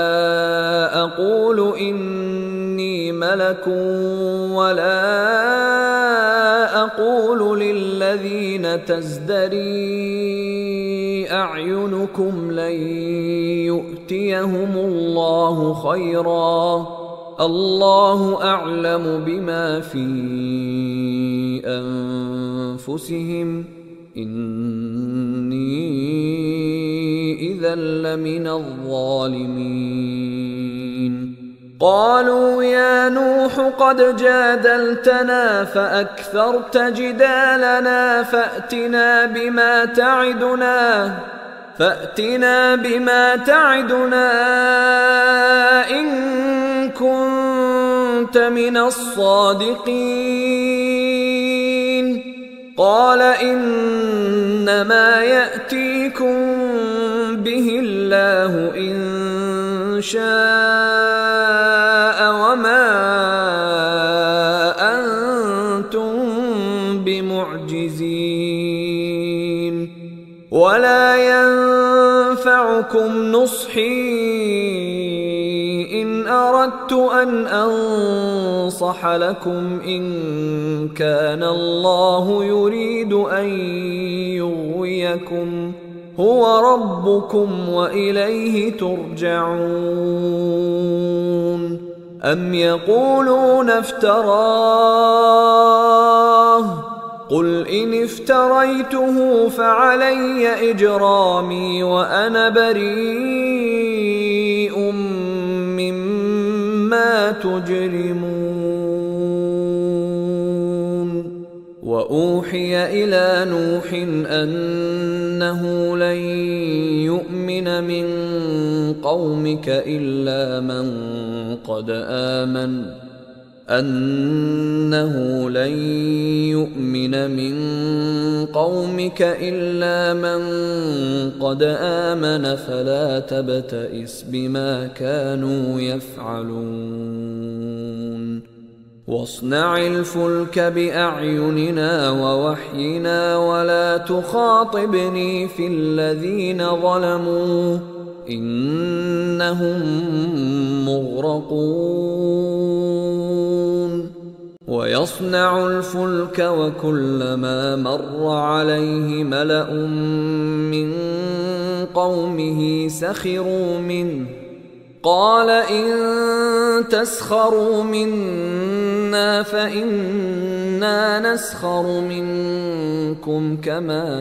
أقول إني ملك ولا أقول للذين تزدري أعينكم لن يؤتيهم الله خيرا الله أعلم بما في أنفسهم إني إذا لمن الظالمين. قالوا يا نوح قد جادلتنا فأكثرت جدالنا فأتنا بما تعدنا فأتنا بما تعدنا إن كنت من الصادقين. قال إنما يأتيكم به الله إن شاء وما أنتم بمعجزين ولا ينفعكم نصحي إن أردت أن أنصح لكم إن كان الله يريد أن يغويكم هو ربكم وإليه ترجعون. أم يقولون افتراه قل إن افتريته فعلي إجرامي وأنا بريء مما تجرمون. وأوحي إلى نوح أنه لن يؤمن من قومك إلا من قد آمن أنه لن يؤمن من قومك إلا من قد آمن فلا تبتئس بما كانوا يفعلون. واصنع الفلك بأعيننا ووحينا ولا تخاطبني في الذين ظلموا إنهم مغرقون. ويصنع الفلك وكلما مر عليه ملأ من قومه سخروا منه قال إن تسخروا منا فإنا نسخر منكم كما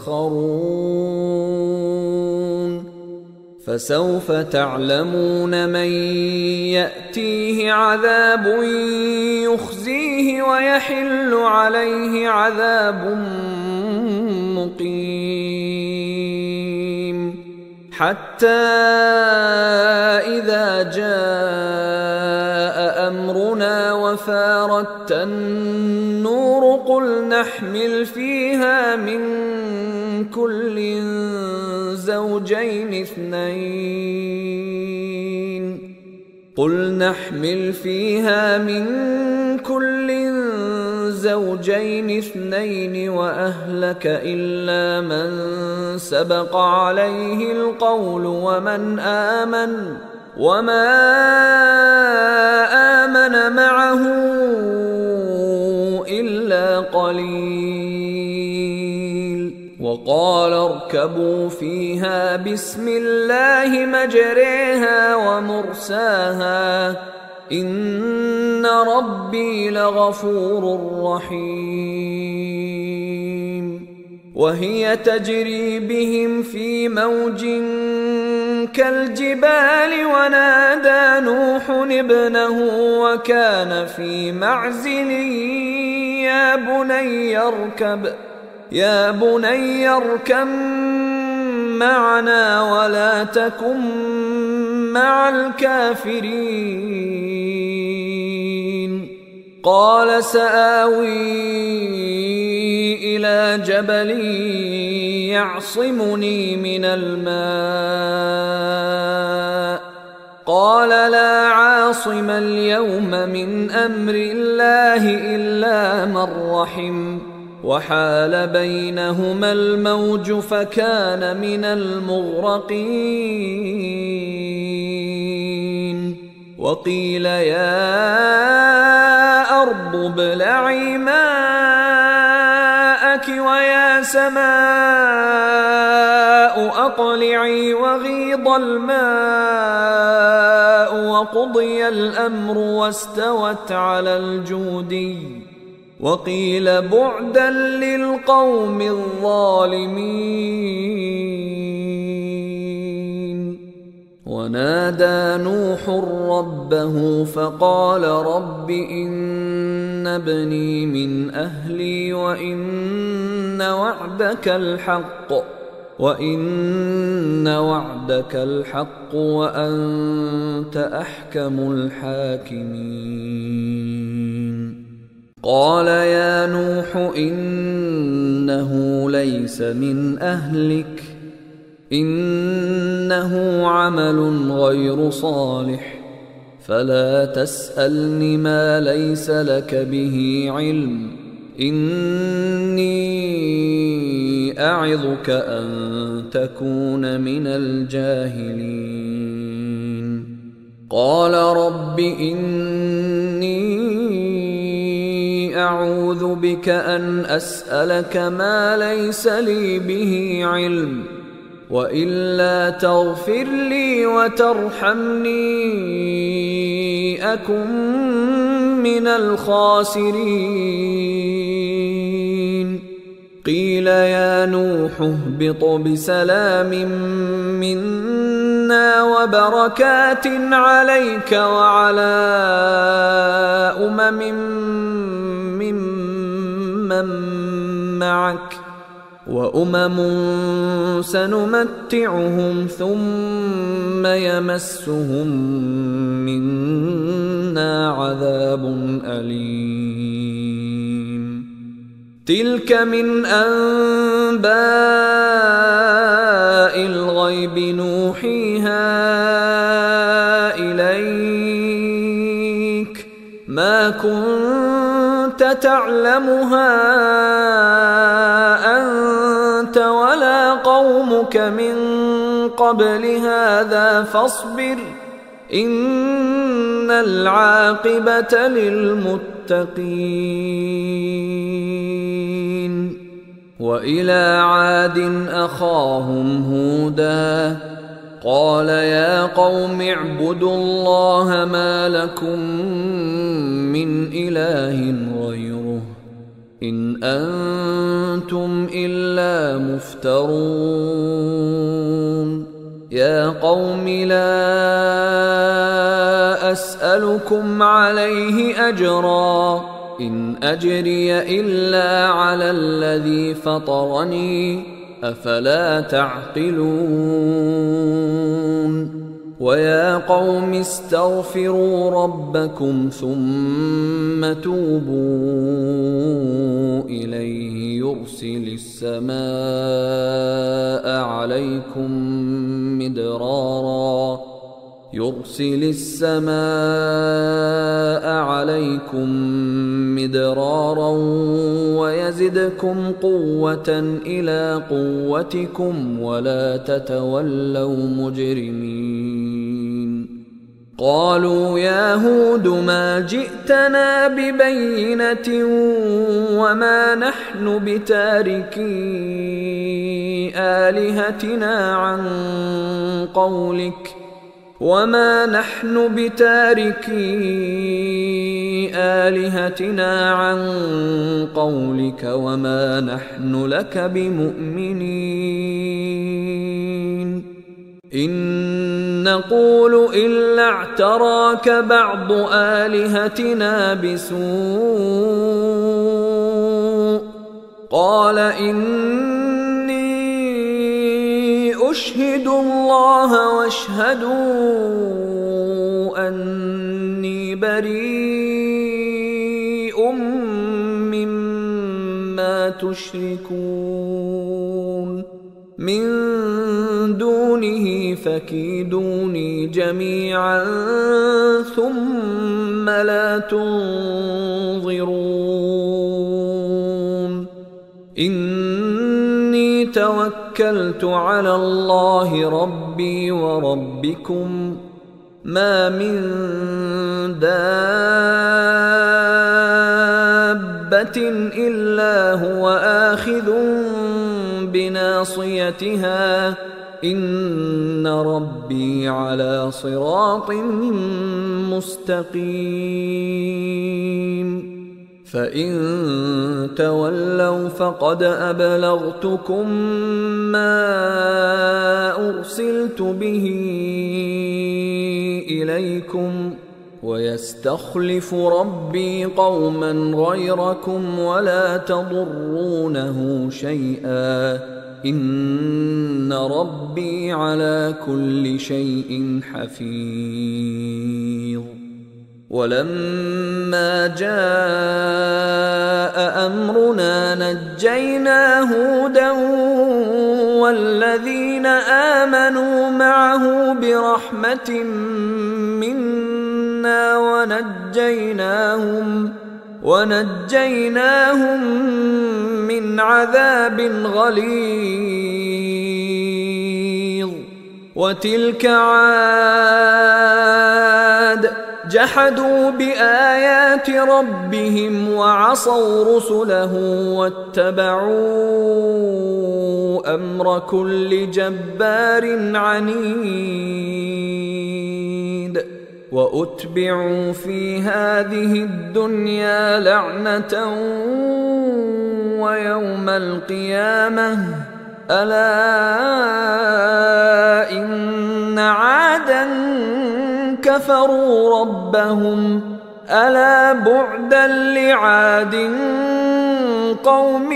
تسخرون فسوف تعلمون من يأتيه عذاب يخزيه ويحل عليه عذاب مقيم حتى إذا جاء أمرنا وفارت النور قل نحمل فيها من كل زوجين اثنين قل نحمل فيها من كل زوجين اثنين وأهلك إلا من سبق عليه القول ومن آمن وما آمن معه إلا قليل وقال اركبوا فيها بسم الله مجريها ومرساها إن ربي لغفور رحيم وهي تجري بهم في موج كالجبال ونادى نوح ابنه وكان في معزل يا بني اركب يا بني اركب معنا ولا تكن مع الكافرين قال سآوي إلى جبل يعصمني من الماء قال لا عاصم اليوم من أمر الله إلا من رحم وحال بينهما الموج فكان من المغرقين وقيل يا أرض ابلعي ماءك ويا سماء أقلعي وغيض الماء وقضي الأمر واستوت على الجودي وقيل بعدا للقوم الظالمين ونادى نوح ربه فقال رب إن ابني من أهلي وإن وعدك الحق وإن وعدك الحق وأنت أحكم الحاكمين قال يا نوح إنه ليس من أهلك إنه عمل غير صالح فلا تسألني ما ليس لك به علم إني أعظك أن تكون من الجاهلين قال رب إني أعوذ بك أن أسألك ما ليس لي به علم وإلا تغفر لي وترحمني أكن من الخاسرين قيل يا نوح اهبط بسلام منا وبركات عليك وعلى أمم ممن معك وأمم سنمتعهم ثم يمسهم منا عذاب أليم تلك من أنباء الغيب نوحيها إليك ما كنت تعلمها أنت ولا قومك من قبل هذا فاصبر إن العاقبة للمتقين وإلى عاد أخاهم هودا قال يا قوم اعبدوا الله ما لكم من إله غيره إن أنتم إلا مفترون يا قوم لا أسألكم عليه أجرا إن أجري إلا على الذي فطرني أفلا تعقلون ويا قوم استغفروا ربكم ثم توبوا إليه يرسل السماء عليكم مدرارا يرسل السماء عليكم مدرارا ويزدكم قوة إلى قوتكم ولا تتولوا مجرمين قالوا يا هود ما جئتنا ببينة وما نحن بتاركي آلهتنا عن قولك وما نحن بتاركي آلهتنا عن قولك وما نحن لك بمؤمنين إن نقول إلا اعتراك بعض آلهتنا بسوء قال إني أشهد الله واشهدوا أني بريء مما تشركون من دونه فكيدوني جميعا ثم لا تنظرون إني توكلت على الله ربي وربكم ما من دابة إلا هو آخذ بناصيتها إن ربي على صراط مستقيم فإن تولوا فقد أبلغتكم ما أرسلت به إليكم ويستخلف ربي قوما غيركم ولا تضرونه شيئا إن ربي على كل شيء حفيظ ولما جاء أمرنا نجينا هودا والذين آمنوا معه برحمة منا ونجيناهم ونجيناهم من عذاب غليظ وتلك عاد جحدوا بآيات ربهم وعصوا رسله واتبعوا أمر كل جبار عنيد وأتبعوا في هذه الدنيا لعنة ويوم القيامة ألا إن عادا كفروا ربهم ألا بعدا لعاد قوم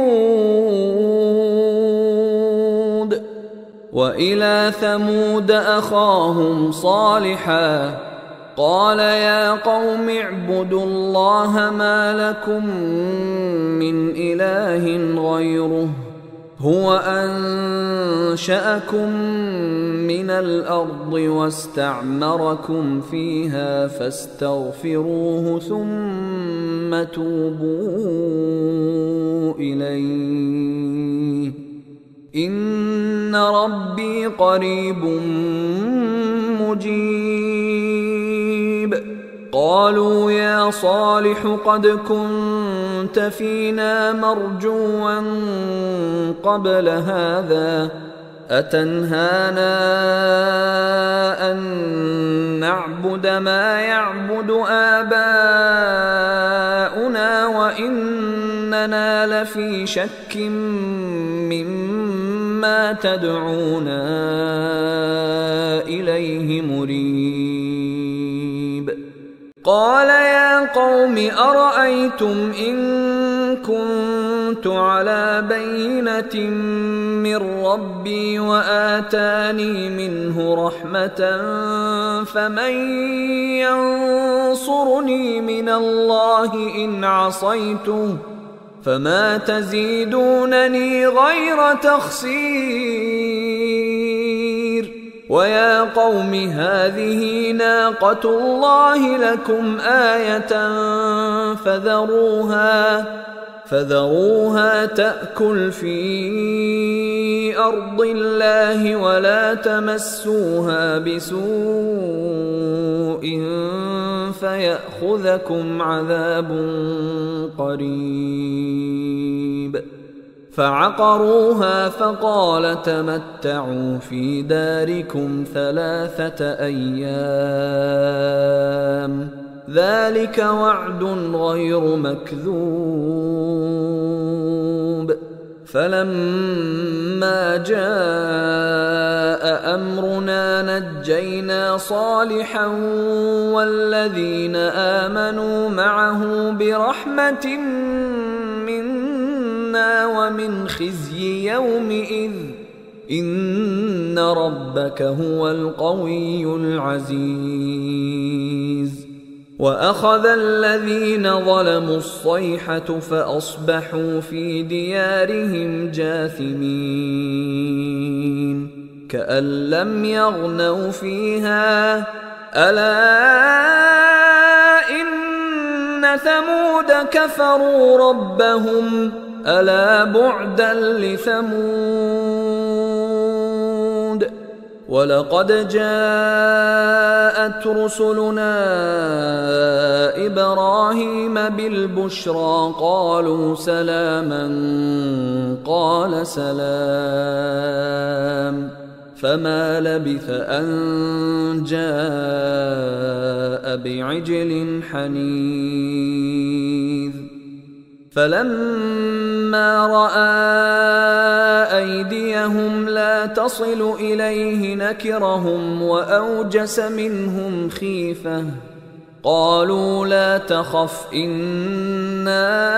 هود وإلى ثمود أخاهم صالحا قال يا قوم اعبدوا الله ما لكم من إله غيره هو أنشأكم من الأرض واستعمركم فيها فاستغفروه ثم توبوا إليه إن ربي قريب مجيب قالوا يا صالح قد كنت كنت فينا مرجوا قبل هذا أتنهانا أن نعبد ما يعبد آباؤنا وإننا لفي شك مما تدعونا إليه مريب قال يا قوم أرأيتم إن كنت على بينة من ربي وآتاني منه رحمة فمن ينصرني من الله إن عصيته فما تزيدونني غير تخسير ويا قوم هذه ناقة الله لكم آية فذروها فذروها تأكل في أرض الله ولا تمسوها بسوء فيأخذكم عذاب قريب فعقروها فقال تمتعوا في داركم ثلاثة أيام ذلك وعد غير مكذوب فلما جاء أمرنا نجينا صالحا والذين آمنوا معه برحمة منا ومن خزي يومئذ إن ربك هو القوي العزيز وأخذ الذين ظلموا الصيحة فأصبحوا في ديارهم جاثمين كأن لم يغنوا فيها ألا إن ثمود كفروا ربهم ألا بعدا لثمود ولقد جاءت رسلنا إبراهيم بالبشرى قالوا سلاما قال سلام فما لبث أن جاء بعجل حنيذ فلما رأى أيديهم لا تصل إليه نكرهم وأوجس منهم خيفة قالوا لا تخف إنا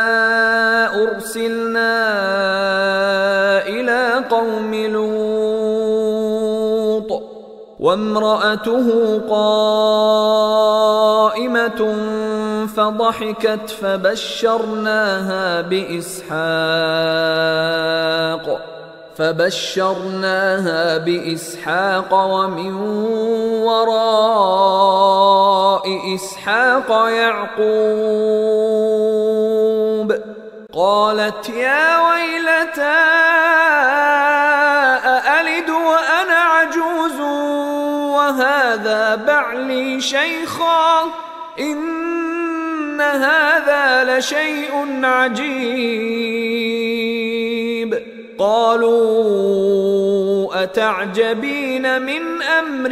أرسلنا إلى قوم لوط وامرأته قائمة فضحكت فبشرناها بإسحاق فبشرناها بإسحاق ومن وراء إسحاق يعقوب قالت يا ويلتى أألد وأنا عجوز وهذا بعلي شيخا إن هذا لشيء عجيب قالوا أتعجبين من أمر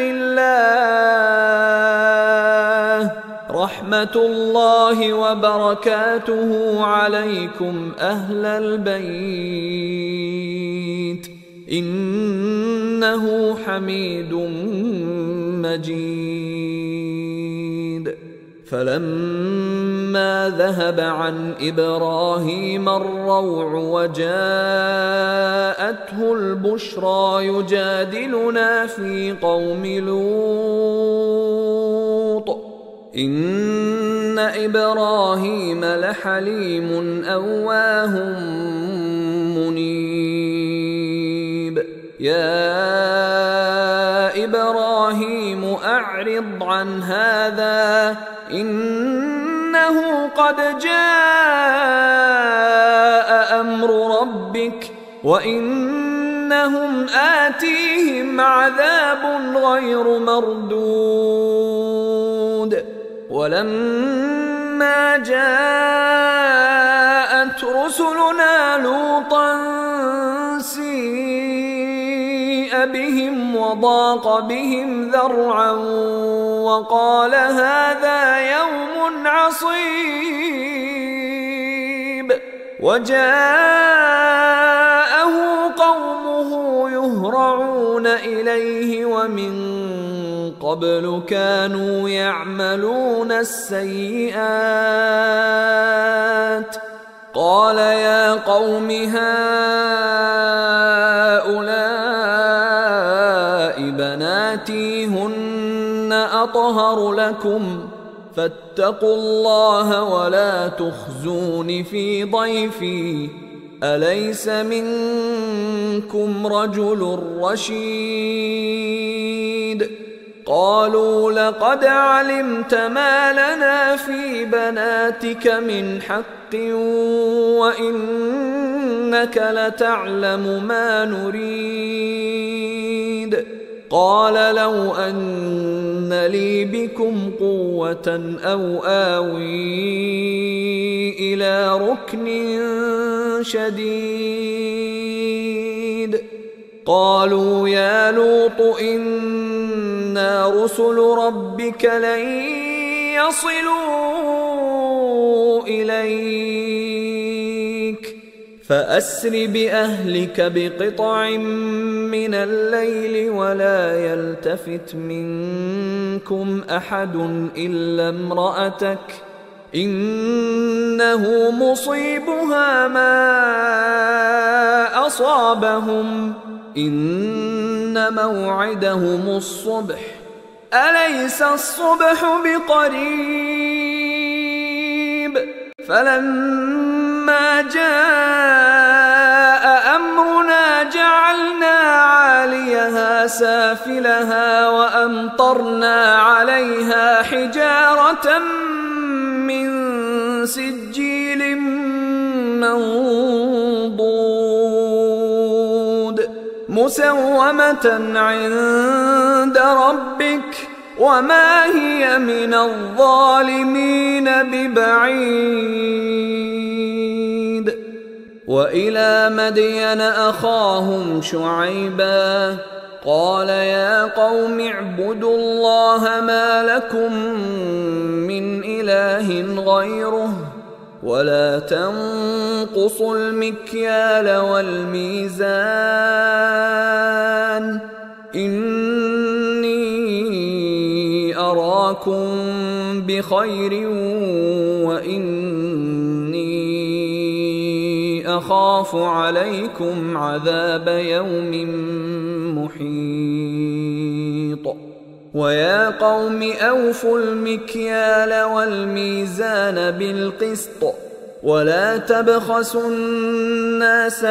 الله رحمة الله وبركاته عليكم أهل البيت إنه حميد مجيد فلما ذهب عن إبراهيم الروع وجاءته البشرى يجادلنا في قوم لوط إن إبراهيم لحليم أواه منيب يا إبراهيم أعرض عن هذا إنه قد جاء أمر ربك وإنهم آتيهم عذاب غير مردود ولما جاء جاءت رسلنا لوطا سيء بهم وضاق بهم ذرعا وقال هذا يوم عصيب وجاءه قومه يهرعون إليه ومن قبل كانوا يعملون السيئات قال يا قوم هؤلاء بناتي هن أطهر لكم فاتقوا الله ولا تخزون في ضيفي أليس منكم رجل رشيد قالوا لقد علمت ما لنا في بناتك من حق وإنك لتعلم ما نريد قال لو أن لي بكم قوة أو آوي إلى ركن شديد قالوا يا لوط إنا رسل ربك لن يصلوا إليك فأسر بأهلك بقطع من الليل ولا يلتفت منكم أحد إلا امرأتك إنه مصيبها ما أصابهم إن موعدهم الصبح أليس الصبح بقريب فلما جاء أمرنا جعلنا عاليها سافلها وأمطرنا عليها حجارة من سجيل منضود مسومة عند ربك وما هي من الظالمين ببعيد وإلى مدين أخاهم شعيبا قال يا قوم اعبدوا الله ما لكم من إله غيره ولا تنقصوا المكيال والميزان إني أراكم بخير وإني أخاف عليكم عذاب يوم محيط ويا قوم أوفوا المكيال والميزان بالقسط ولا تبخسوا الناس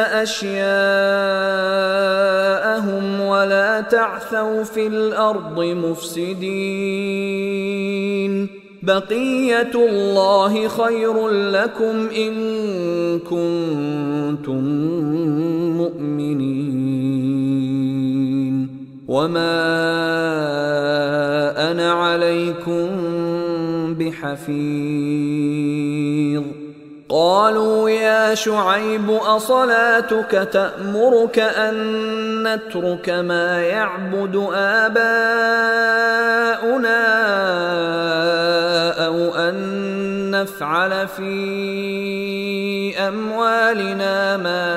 أشياءهم ولا تعثوا في الأرض مفسدين بقية الله خير لكم إن كنتم مؤمنين وما أنا عليكم بحفيظ قالوا يا شعيب أصلاتك تأمرك أن نترك ما يعبد آباؤنا أو أن نفعل في أموالنا ما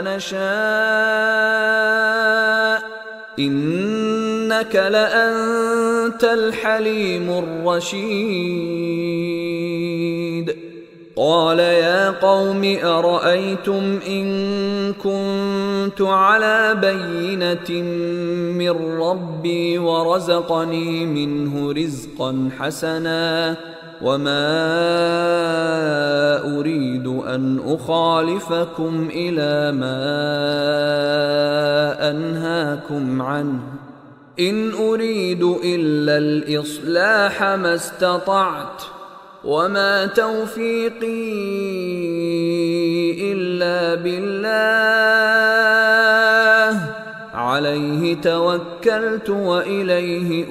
نشاء إنك لأنت الحليم الرشيد قال يا قوم أرأيتم إن كنت على بينة من ربي ورزقني منه رزقا حسنا وما أريد أن أخالفكم إلى ما أنهاكم عنه إن أريد إلا الإصلاح ما استطعت وما توفيقي إلا بالله عليه توكلت وإليه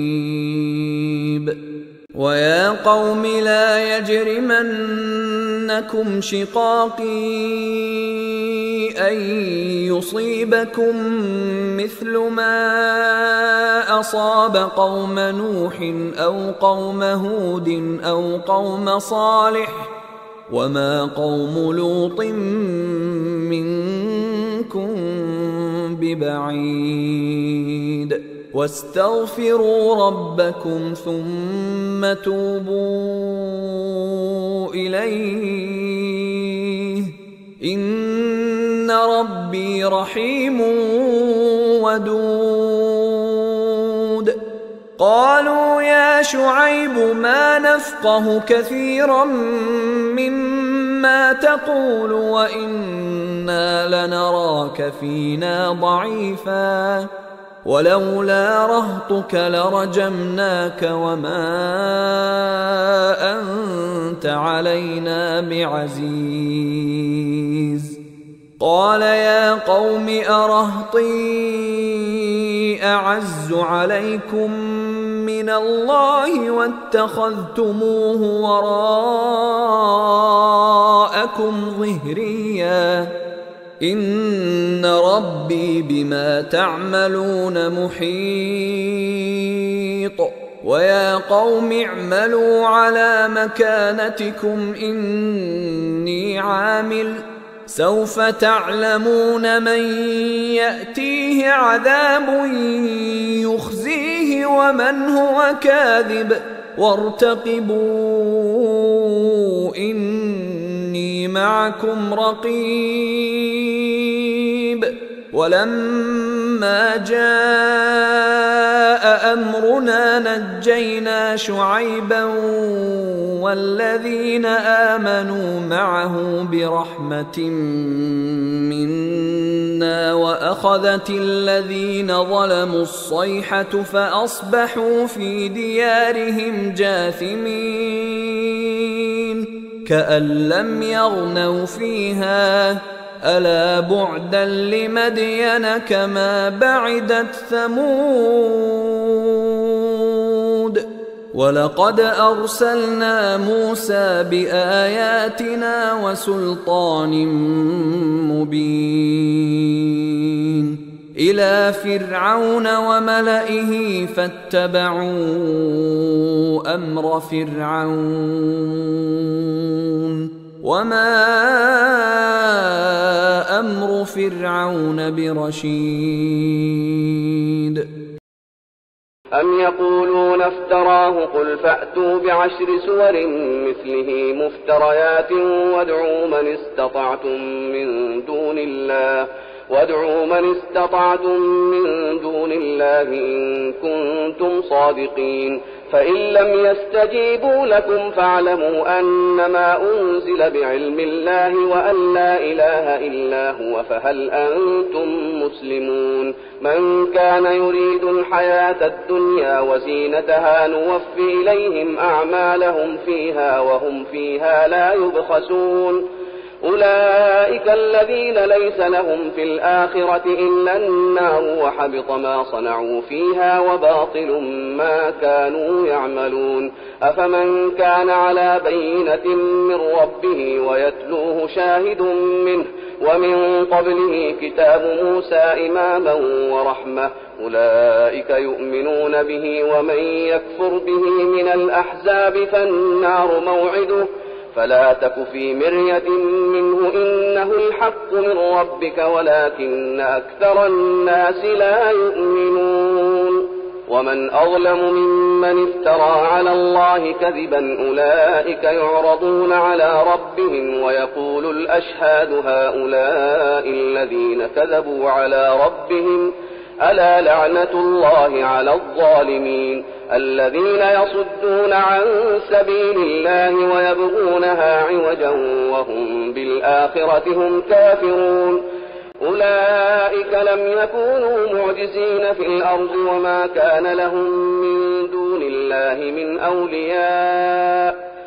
أنيب ويا قوم لا يجرمن يَغُرَّنَّكُمْ شِقَاقِي أَن يُصِيبَكُم مِّثْلُ مَا أَصَابَ قَوْمَ نُوحٍ أَوْ قَوْمَ هُودٍ أَوْ قَوْمَ صَالِحٍ ۚ وَمَا قَوْمُ لُوطٍ مِّنكُم بِبَعِيدٍ وَاسْتَغْفِرُوا رَبَّكُمْ ثُمَّ تُوبُوا إِلَيْهِ إِنَّ رَبِّي رَحِيمٌ وَدُودٌ. قَالُوا يَا شُعَيْبُ مَا نَفْقَهُ كَثِيرًا مِّمَّا تَقُولُ وَإِنَّا لَنَرَاكَ فِينَا ضَعِيفًا وَلَوْلَا رَهْطُكَ لَرَجَمْنَاكَ وَمَا أَنتَ عَلَيْنَا بِعَزِيزٍ. قَالَ يَا قَوْمِ أَرَهْطِي أَعَزُّ عَلَيْكُم مِّنَ اللَّهِ وَاتَّخَذْتُمُوهُ وَرَاءَكُمْ ظِهْرِيًّا إِنَّ رَبِّي بِمَا تَعْمَلُونَ مُحِيطٌ. وَيَا قَوْمِ اعْمَلُوا عَلَى مَكَانَتِكُمْ إِنِّي عَامِلٌ ۖ سَوْفَ تَعْلَمُونَ مَن يَأْتِيهِ عَذَابٌ يُخْزِيهِ وَمَنْ هُوَ كَاذِبٌ وَارْتَقِبُوا إِنِّي مَعَكُمْ رَقِيبٌ. وَلَمَّا جَاءَ أَمْرُنَا نَجَّيْنَا شُعَيْبًا وَالَّذِينَ آمَنُوا مَعَهُ بِرَحْمَةٍ مِّنَّا وَأَخَذَتِ الَّذِينَ ظَلَمُوا الصَّيْحَةُ فَأَصْبَحُوا فِي دِيَارِهِمْ جَاثِمِينَ كَأَن لَّمْ يَغْنَوْا فِيهَا أَلَا بُعْدًا لِّمَدْيَنَ كَمَا بَعِدَتْ ثَمُودُ. وَلَقَدْ أَرْسَلْنَا مُوسَىٰ بِآيَاتِنَا وَسُلْطَانٍ مُّبِينٍ إِلَىٰ فِرْعَوْنَ وَمَلَئِهِ فَاتَّبَعُوا أَمْرَ فِرْعَوْنَ وَمَا أَمْرُ فِرْعَوْنَ بِرَشِيدٍ.
أَمْ يَقُولُونَ افْتَرَاهُ قُلْ فَأْتُوا بِعَشْرِ سُوَرٍ مِّثْلِهِ مُفْتَرَيَاتٍ وَادْعُوا مَنِ اسْتَطَعْتُم مِّن دُونِ اللَّهِ وادعوا من استطعتم من دون الله إن كنتم صادقين. فإن لم يستجيبوا لكم فاعلموا أنما أنزل بعلم الله وأن لا إله إلا هو فهل أنتم مسلمون. من كان يريد الحياة الدنيا وزينتها نوفي إليهم أعمالهم فيها وهم فيها لا يبخسون. أولئك الذين ليس لهم في الآخرة إلا النار وحبط ما صنعوا فيها وباطل ما كانوا يعملون. أفمن كان على بينة من ربه ويتلوه شاهد منه ومن قبله كتاب موسى إماما ورحمة أولئك يؤمنون به ومن يكفر به من الأحزاب فالنار موعده فلا تك في مرية منه إنه الحق من ربك ولكن أكثر الناس لا يؤمنون. ومن أظلم ممن افترى على الله كذبا أولئك يعرضون على ربهم ويقول الأشهاد هؤلاء الذين كذبوا على ربهم ألا لعنة الله على الظالمين الذين يصدون عن سبيل الله ويبغونها عوجا وهم بالآخرة هم كافرون. أولئك لم يكونوا معجزين في الأرض وما كان لهم من دون الله من أولياء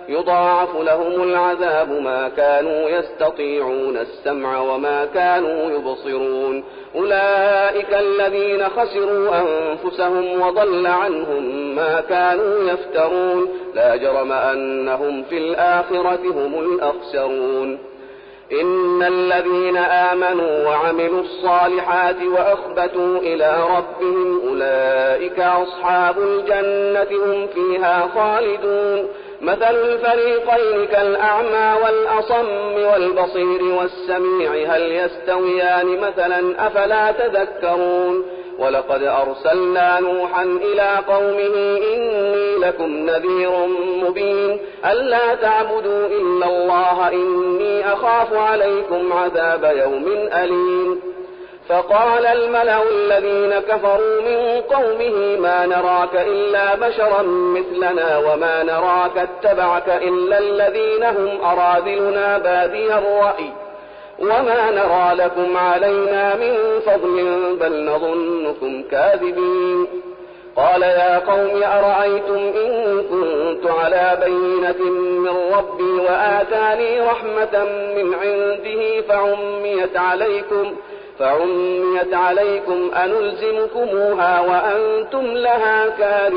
يضاعف لهم العذاب ما كانوا يستطيعون السمع وما كانوا يبصرون أولئك الذين خسروا أنفسهم وضل عنهم ما كانوا يفترون لا جرم أنهم في الآخرة هم الأخسرون إن الذين آمنوا وعملوا الصالحات وأخبتوا إلى ربهم أولئك أصحاب الجنة هم فيها خالدون مثل الفريقين كالأعمى والأصم والبصير والسميع هل يستويان مثلا أفلا تذكرون ولقد أرسلنا نوحا إلى قومه إني لكم نذير مبين ألا تعبدوا إلا الله إني أخاف عليكم عذاب يوم أليم فقال الملأ الذين كفروا من قومه ما نراك إلا بشرا مثلنا وما نراك اتبعك إلا الذين هم أراذلنا بادي الرأي وما نرى لكم علينا من فضل بل نظنكم كاذبين قال يا قوم أرأيتم إن كنت على بينة من ربي وآتاني رحمة من عنده فعميت عليكم فعميت عليكم أنلزمكموها وأنتم لها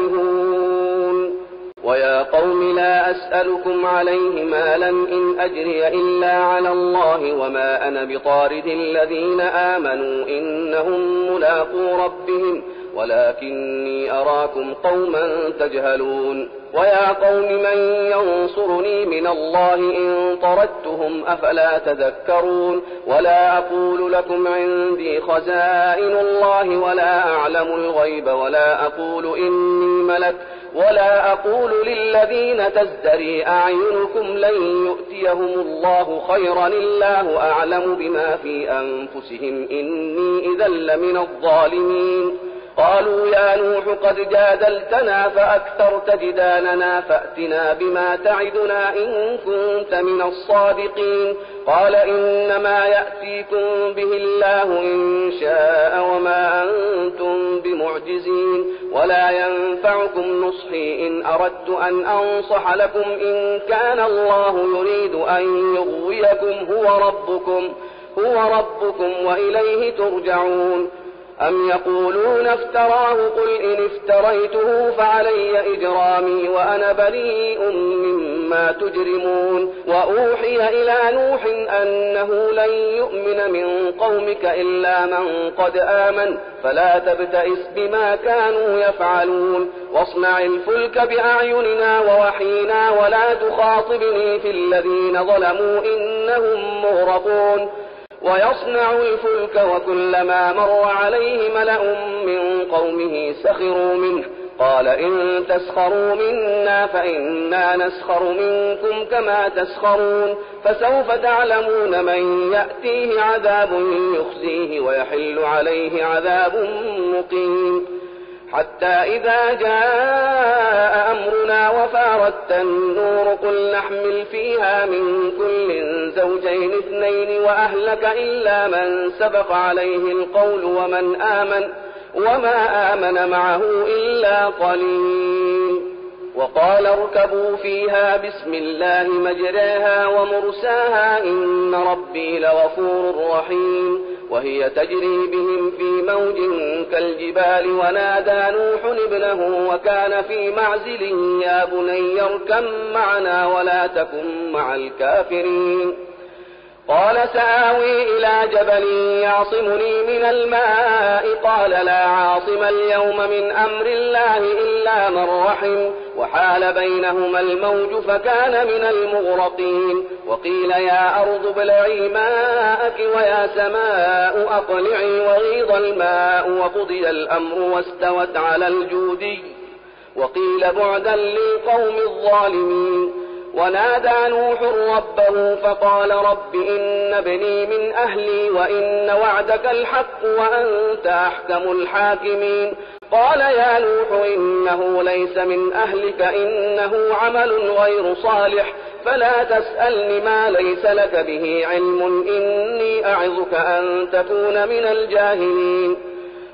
كارهون ويا قوم لا أسألكم عليه مالا إن أجري إلا على الله وما أنا بطارد الذين آمنوا إنهم ملاقو ربهم ولكني أراكم قوما تجهلون ويا قوم من ينصرني من الله إن طردتهم أفلا تذكرون ولا أقول لكم عندي خزائن الله ولا أعلم الغيب ولا أقول إني ملك ولا أقول للذين تزدري أعينكم لن يؤتيهم الله خيرا الله أعلم بما في أنفسهم إني إذا لمن الظالمين قالوا يا نوح قد جادلتنا فأكثرت جدالنا فأتنا بما تعدنا إن كنت من الصادقين قال إنما يأتيكم به الله إن شاء وما أنتم بمعجزين ولا ينفعكم نصحي إن أردت أن أنصح لكم إن كان الله يريد أن يغويكم هو ربكم هو ربكم وإليه ترجعون أم يقولون افتراه قل إن افتريته فعلي إجرامي وأنا بريء مما تجرمون وأوحي إلى نوح أنه لن يؤمن من قومك إلا من قد آمن فلا تبتئس بما كانوا يفعلون واصنع الفلك بأعيننا ووحينا ولا تخاطبني في الذين ظلموا إنهم مغرقون ويصنع الفلك وكلما مر عليه ملأ من قومه سخروا منه قال إن تسخروا منا فإنا نسخر منكم كما تسخرون فسوف تعلمون من يأتيه عذاب يخزيه ويحل عليه عذاب مقيم حتى إذا جاء أمرنا وفارت النور قل نحمل فيها من كل زوجين اثنين وأهلك إلا من سبق عليه القول ومن آمن وما آمن معه إلا قليل وقال اركبوا فيها بسم الله مجريها ومرساها إن ربي لغفور رحيم وهي تجري بهم في موج كالجبال ونادى نوح ابنه وكان في معزل يا بني اركب معنا ولا تكن مع الكافرين قال سآوي إلى جبل يعصمني من الماء قال لا عاصم اليوم من أمر الله إلا من رحم وحال بينهما الموج فكان من المغرقين وقيل يا أرض ابلعي ماءك ويا سماء أقلعي وغيض الماء وقضي الأمر واستوت على الجودي وقيل بعدا للقوم الظالمين ونادى نوح ربه فقال رب إن ابني من أهلي وإن وعدك الحق وأنت أحكم الحاكمين قال يا نوح إنه ليس من أهلك إنه عمل غير صالح فلا تسألني ما ليس لك به علم إني أعظك أن تكون من الجاهلين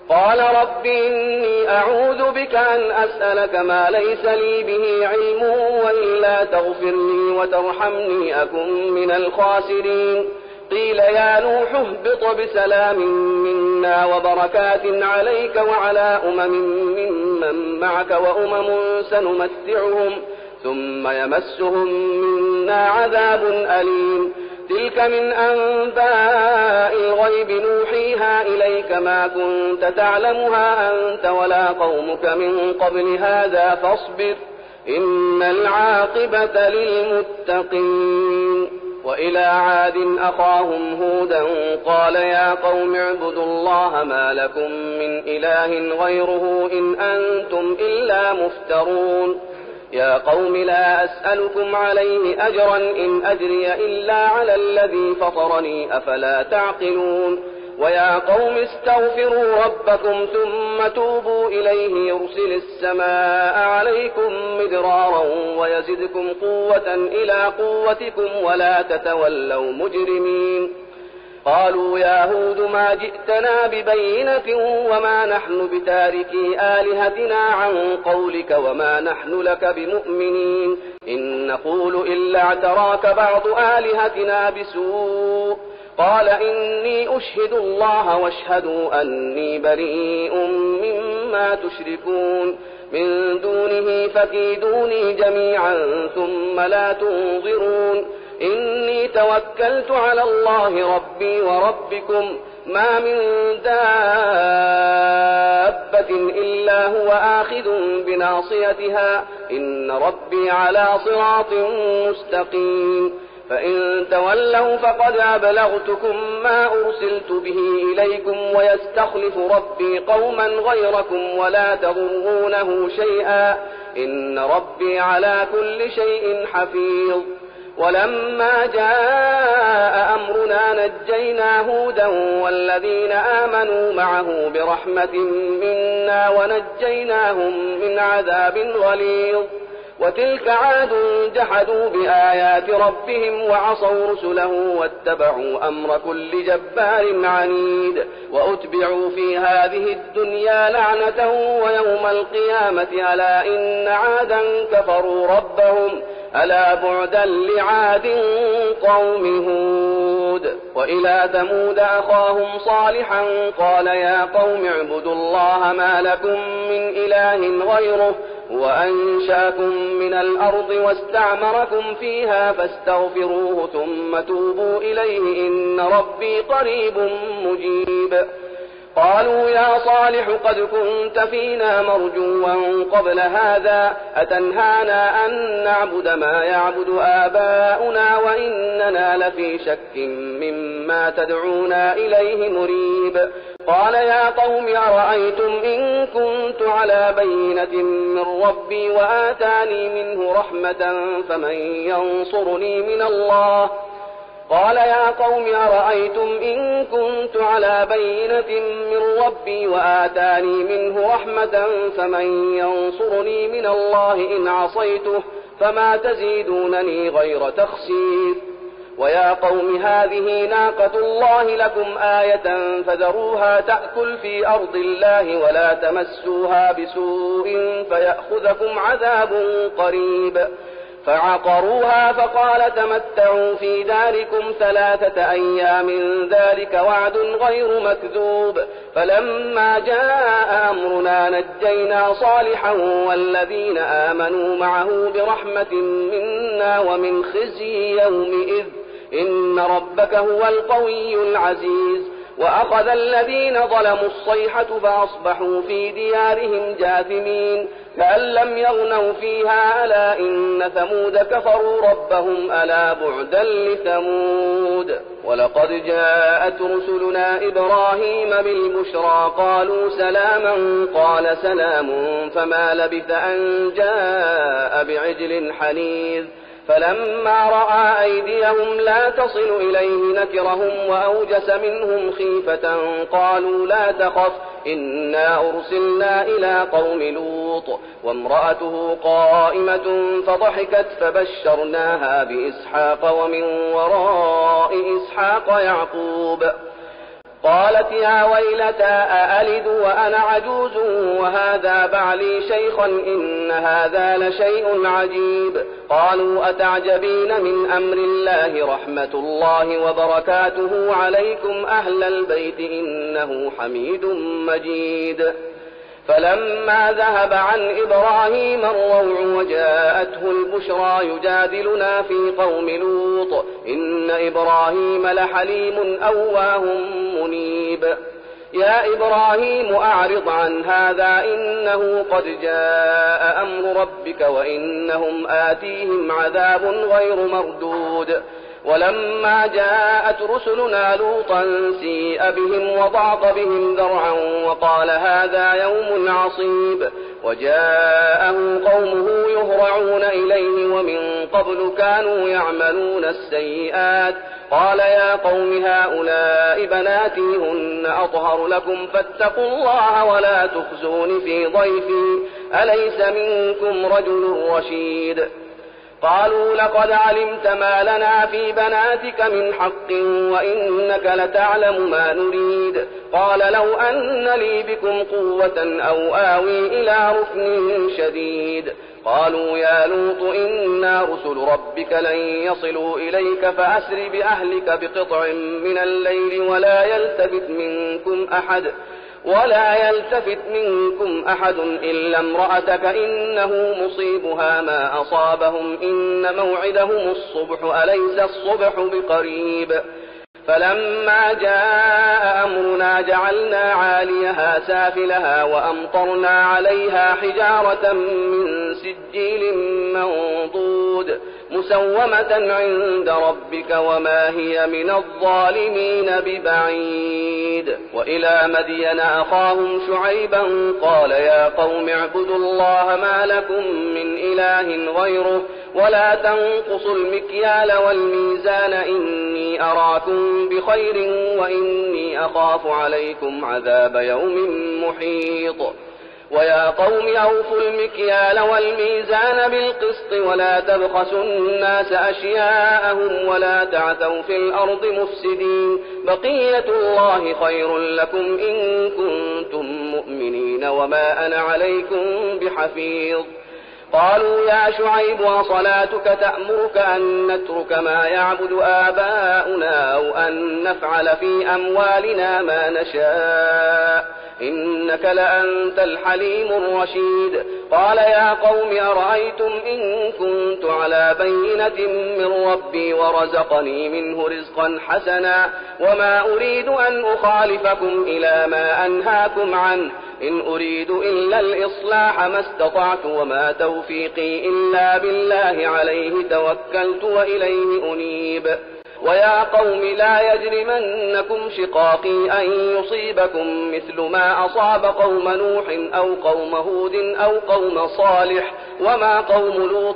قال رب إني أعوذ بك أن أسألك ما ليس لي به علم وإلا تغفر لي وترحمني أكن من الخاسرين. قيل يا نوح اهبط بسلام منا وبركات عليك وعلى أمم ممن معك وأمم سنمتعهم ثم يمسهم منا عذاب أليم. تلك من أنباء الغيب نوحيها إليك ما كنت تعلمها أنت ولا قومك من قبل هذا فاصبر إن العاقبة للمتقين. وإلى عاد أخاهم هودا قال يا قوم اعبدوا الله ما لكم من إله غيره إن أنتم إلا مفترون. يا قوم لا أسألكم عليه أجرا إن أجري إلا على الذي فطرني أفلا تعقلون. ويا قوم استغفروا ربكم ثم توبوا إليه يرسل السماء عليكم مدرارا ويزدكم قوة إلى قوتكم ولا تتولوا مجرمين. قالوا يا هود ما جئتنا ببينة وما نحن بتاركي آلهتنا عن قولك وما نحن لك بمؤمنين إن نقول إلا اعتراك بعض آلهتنا بسوء. قال إني أشهد الله واشهدوا أني بريء مما تشركون من دونه فكيدوني جميعا ثم لا تنظرون. إني توكلت على الله ربي وربكم ما من دابة إلا هو آخذ بناصيتها إن ربي على صراط مستقيم. فإن تولوا فقد أبلغتكم ما أرسلت به إليكم ويستخلف ربي قوما غيركم ولا تضرونه شيئا إن ربي على كل شيء حفيظ. ولما جاء أمرنا نجينا هودا والذين آمنوا معه برحمة منا ونجيناهم من عذاب غليظ. وتلك عاد جحدوا بآيات ربهم وعصوا رسله واتبعوا أمر كل جبار عنيد. وأتبعوا في هذه الدنيا لعنة ويوم القيامة ألا إن عادا كفروا ربهم ألا بعدا لعاد قوم هود. وإلى ثمود أخاهم صالحا قال يا قوم اعبدوا الله ما لكم من إله غيره وأنشأكم من الأرض واستعمركم فيها فاستغفروه ثم توبوا إليه إن ربي قريب مجيب. قالوا يا صالح قد كنت فينا مرجوا قبل هذا أتنهانا أن نعبد ما يعبد آباؤنا وإننا لفي شك مما تدعونا إليه مريب. قال يا قوم أرأيتم إن كنت على بينة من ربي وآتاني منه رحمة فمن ينصرني من الله قال يا قوم أرأيتم إن كنت على بينة من ربي وآتاني منه رحمة فمن ينصرني من الله إن عصيته فما تزيدونني غير تخسير. ويا قوم هذه ناقة الله لكم آية فذروها تأكل في أرض الله ولا تمسوها بسوء فيأخذكم عذاب قريب. فعقروها فقال تمتعوا في داركم ثلاثة أيام ذلك وعد غير مكذوب. فلما جاء أمرنا نجينا صالحا والذين آمنوا معه برحمة منا ومن خزي يومئذ إن ربك هو القوي العزيز. وأخذ الذين ظلموا الصيحة فأصبحوا في ديارهم جاثمين كأن لم يغنوا فيها ألا إن ثمود كفروا ربهم ألا بعدا لثمود. ولقد جاءت رسلنا إبراهيم بالبشرى قالوا سلاما قال سلام فما لبث أن جاء بعجل حنيذ. فلما رأى أيديهم لا تصل إليه نكرهم وأوجس منهم خيفة قالوا لا تخف إنا أرسلنا إلى قوم لوط وامرأته قائمة فضحكت فبشرناها بإسحاق ومن وراء إسحاق يعقوب. قالت يا ويلتى أألد وأنا عجوز وهذا بعلي شيخا إن هذا لشيء عجيب. قالوا أتعجبين من أمر الله رحمة الله وبركاته عليكم أهل البيت إنه حميد مجيد. فلما ذهب عن إبراهيم الروع وجاءته البشرى يجادلنا في قوم لوط إن إبراهيم لحليم أواه منيب. يا إبراهيم أعرض عن هذا إنه قد جاء أمر ربك وإنهم آتيهم عذاب غير مردود. ولما جاءت رسلنا لوطا سيء بهم وضاق بهم ذرعا وقال هذا يوم عصيب. وجاءه قومه يهرعون إليه ومن قبل كانوا يعملون السيئات. قال يا قوم هؤلاء بناتي هن أطهر لكم فاتقوا الله ولا تخزون في ضيفي أليس منكم رجل رشيد. قالوا لقد علمت ما لنا في بناتك من حق وإنك لتعلم ما نريد. قال لو أن لي بكم قوة أو آوي إلى ركن شديد. قالوا يا لوط إنا رسل ربك لن يصلوا إليك فأسر بأهلك بقطع من الليل ولا يلتفت منكم أحد ولا يلتفت منكم أحد إلا امرأتك إنه مصيبها ما أصابهم إن موعدهم الصبح أليس الصبح بقريب. فلما جاء أمرنا جعلنا عاليها سافلها وأمطرنا عليها حجارة من سجيل منضود مسومة عند ربك وما هي من الظالمين ببعيد. وإلى مدين أخاهم شعيبا قال يا قوم اعبدوا الله ما لكم من إله غيره ولا تنقصوا المكيال والميزان إني أراكم بخير وإني أخاف عليكم عذاب يوم محيط. ويا قوم أوفوا المكيال والميزان بالقسط ولا تبخسوا الناس أشياءهم ولا تعثوا في الأرض مفسدين بقية الله خير لكم إن كنتم مؤمنين وما أنا عليكم بحفيظ. قالوا يا شعيب وصلاتك تأمرك أن نترك ما يعبد آباؤنا أو أن نفعل في أموالنا ما نشاء إنك لأنت الحليم الرشيد. قال يا قوم أرأيتم إن كنت على بينة من ربي ورزقني منه رزقا حسنا وما أريد أن أخالفكم إلى ما أنهاكم عنه إن أريد إلا الإصلاح ما استطعت وما توفيقي إلا بالله عليه توكلت وإليه أنيب. ويا قوم لا يجرمنكم شقاقي أن يصيبكم مثل ما أصاب قوم نوح أو قوم هود أو قوم صالح وما قوم لوط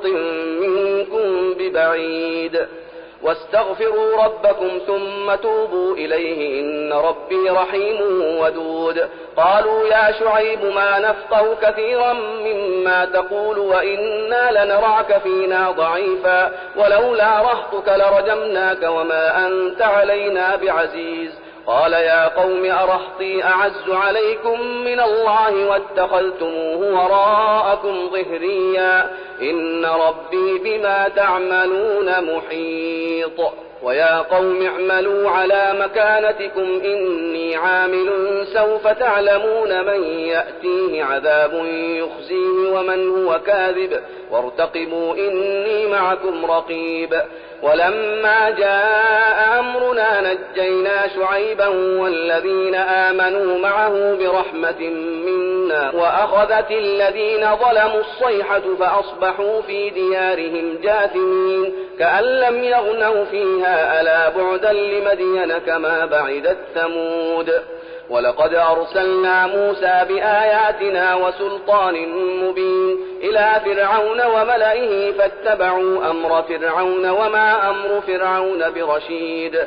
منكم ببعيد. واستغفروا ربكم ثم توبوا إليه إن ربي رحيم ودود. قالوا يا شعيب ما نفقه كثيرا مما تقول وإنا لنراك فينا ضعيفا ولولا رهطك لرجمناك وما أنت علينا بعزيز. قال يا قوم أرهطي أعز عليكم من الله واتخذتموه وراءكم ظهريا إن ربي بما تعملون محيط. ويا قوم اعملوا على مكانتكم إني عامل سوف تعلمون من يأتيه عذاب يخزيه ومن هو كاذب وارتقبوا إني معكم رقيب. ولما جاء أمرنا نجينا شعيبا والذين آمنوا معه برحمة منا وأخذت الذين ظلموا الصيحة فأصبحوا في ديارهم جاثمين كأن لم يغنوا فيها ألا بعدا لمدين كما بعدت ثمود. ولقد أرسلنا موسى بآياتنا وسلطان مبين إلى فرعون وملئه فاتبعوا أمر فرعون وما أمر فرعون برشيد.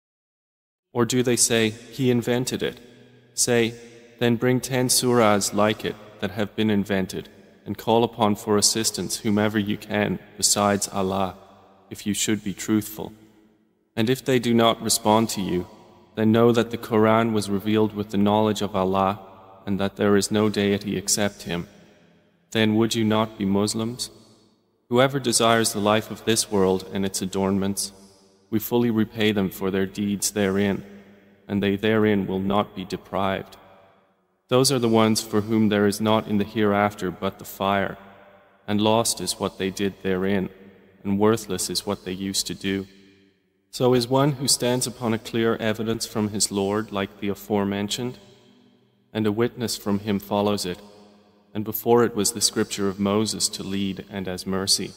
Or do they say, he invented it? Say, then bring ten surahs like it that have been invented, and call upon for assistance whomever you can besides Allah, if you should be truthful. And if they do not respond to you, then know that the Quran was revealed with the knowledge of Allah and that there is no deity except Him. Then would you not be Muslims? Whoever desires the life of this world and its adornments, we fully repay them for their deeds therein, and they therein will not be deprived. Those are the ones for whom there is not in the hereafter but the fire, and lost is what they did therein, and worthless is what they used to do. So is one who stands upon a clear evidence from his Lord like the aforementioned, and a witness from him follows it, and before it was the scripture of Moses to lead and as mercy.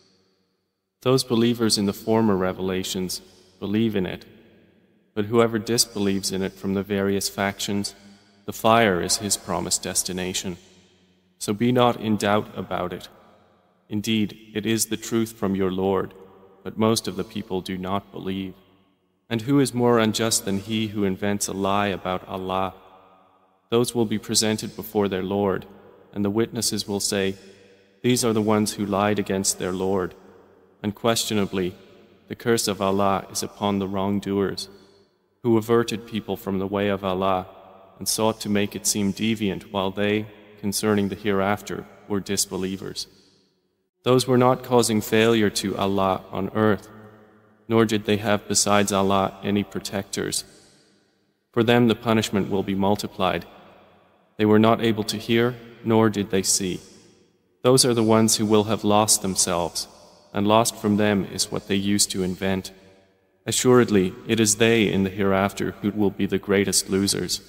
Those believers in the former revelations believe in it, but whoever disbelieves in it from the various factions, the fire is his promised destination. So be not in doubt about it. Indeed, it is the truth from your Lord, but most of the people do not believe. And who is more unjust than he who invents a lie about Allah? Those will be presented before their Lord, and the witnesses will say, "These are the ones who lied against their Lord." Unquestionably, the curse of Allah is upon the wrongdoers, who averted people from the way of Allah and sought to make it seem deviant while they, concerning the hereafter, were disbelievers. Those were not causing failure to Allah on earth, nor did they have besides Allah any protectors. For them the punishment will be multiplied. They were not able to hear, nor did they see. Those are the ones who will have lost themselves, and lost from them is what they used to invent. Assuredly, it is they in the hereafter who will be the greatest losers.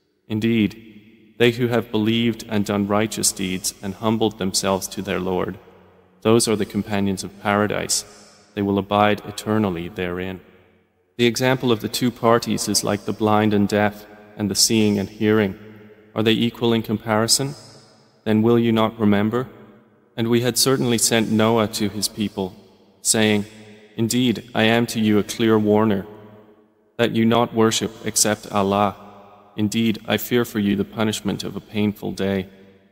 Indeed, they who have believed and done righteous deeds and humbled themselves to their Lord, those are the companions of paradise. They will abide eternally therein. The example of the two parties is like the blind and deaf, and the seeing and hearing. Are they equal in comparison? Then will you not remember? And we had certainly sent Noah to his people, saying, "Indeed, I am to you a clear warner, that you not worship except Allah. Indeed, I fear for you the punishment of a painful day."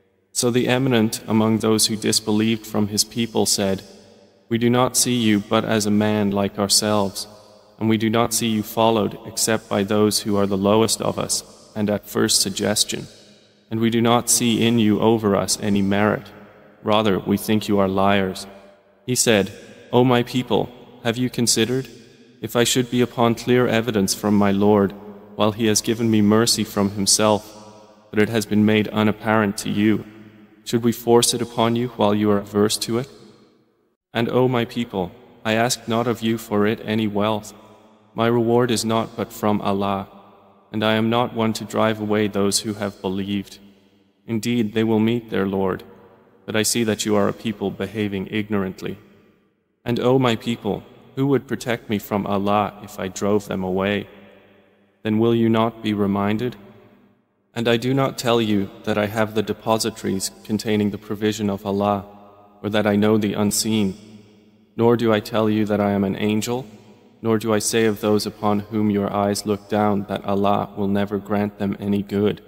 So the eminent among those who disbelieved from his people said, "We do not see you but as a man like ourselves, and we do not see you followed except by those who are the lowest of us and at first suggestion, and we do not see in you over us any merit. Rather, we think you are liars." He said, "O my people, have you considered? If I should be upon clear evidence from my Lord, while He has given me mercy from Himself, but it has been made unapparent to you, should we force it upon you while you are averse to it? And O my people, I ask not of you for it any wealth. My reward is not but from Allah, and I am not one to drive away those who have believed. Indeed, they will meet their Lord, but I see that you are a people behaving ignorantly. And O my people, who would protect me from Allah if I drove them away? Then will you not be reminded? And I do not tell you that I have the depositories containing the provision of Allah, or that I know the unseen. Nor do I tell you that I am an angel, nor do I say of those upon whom your eyes look down that Allah will never grant them any good.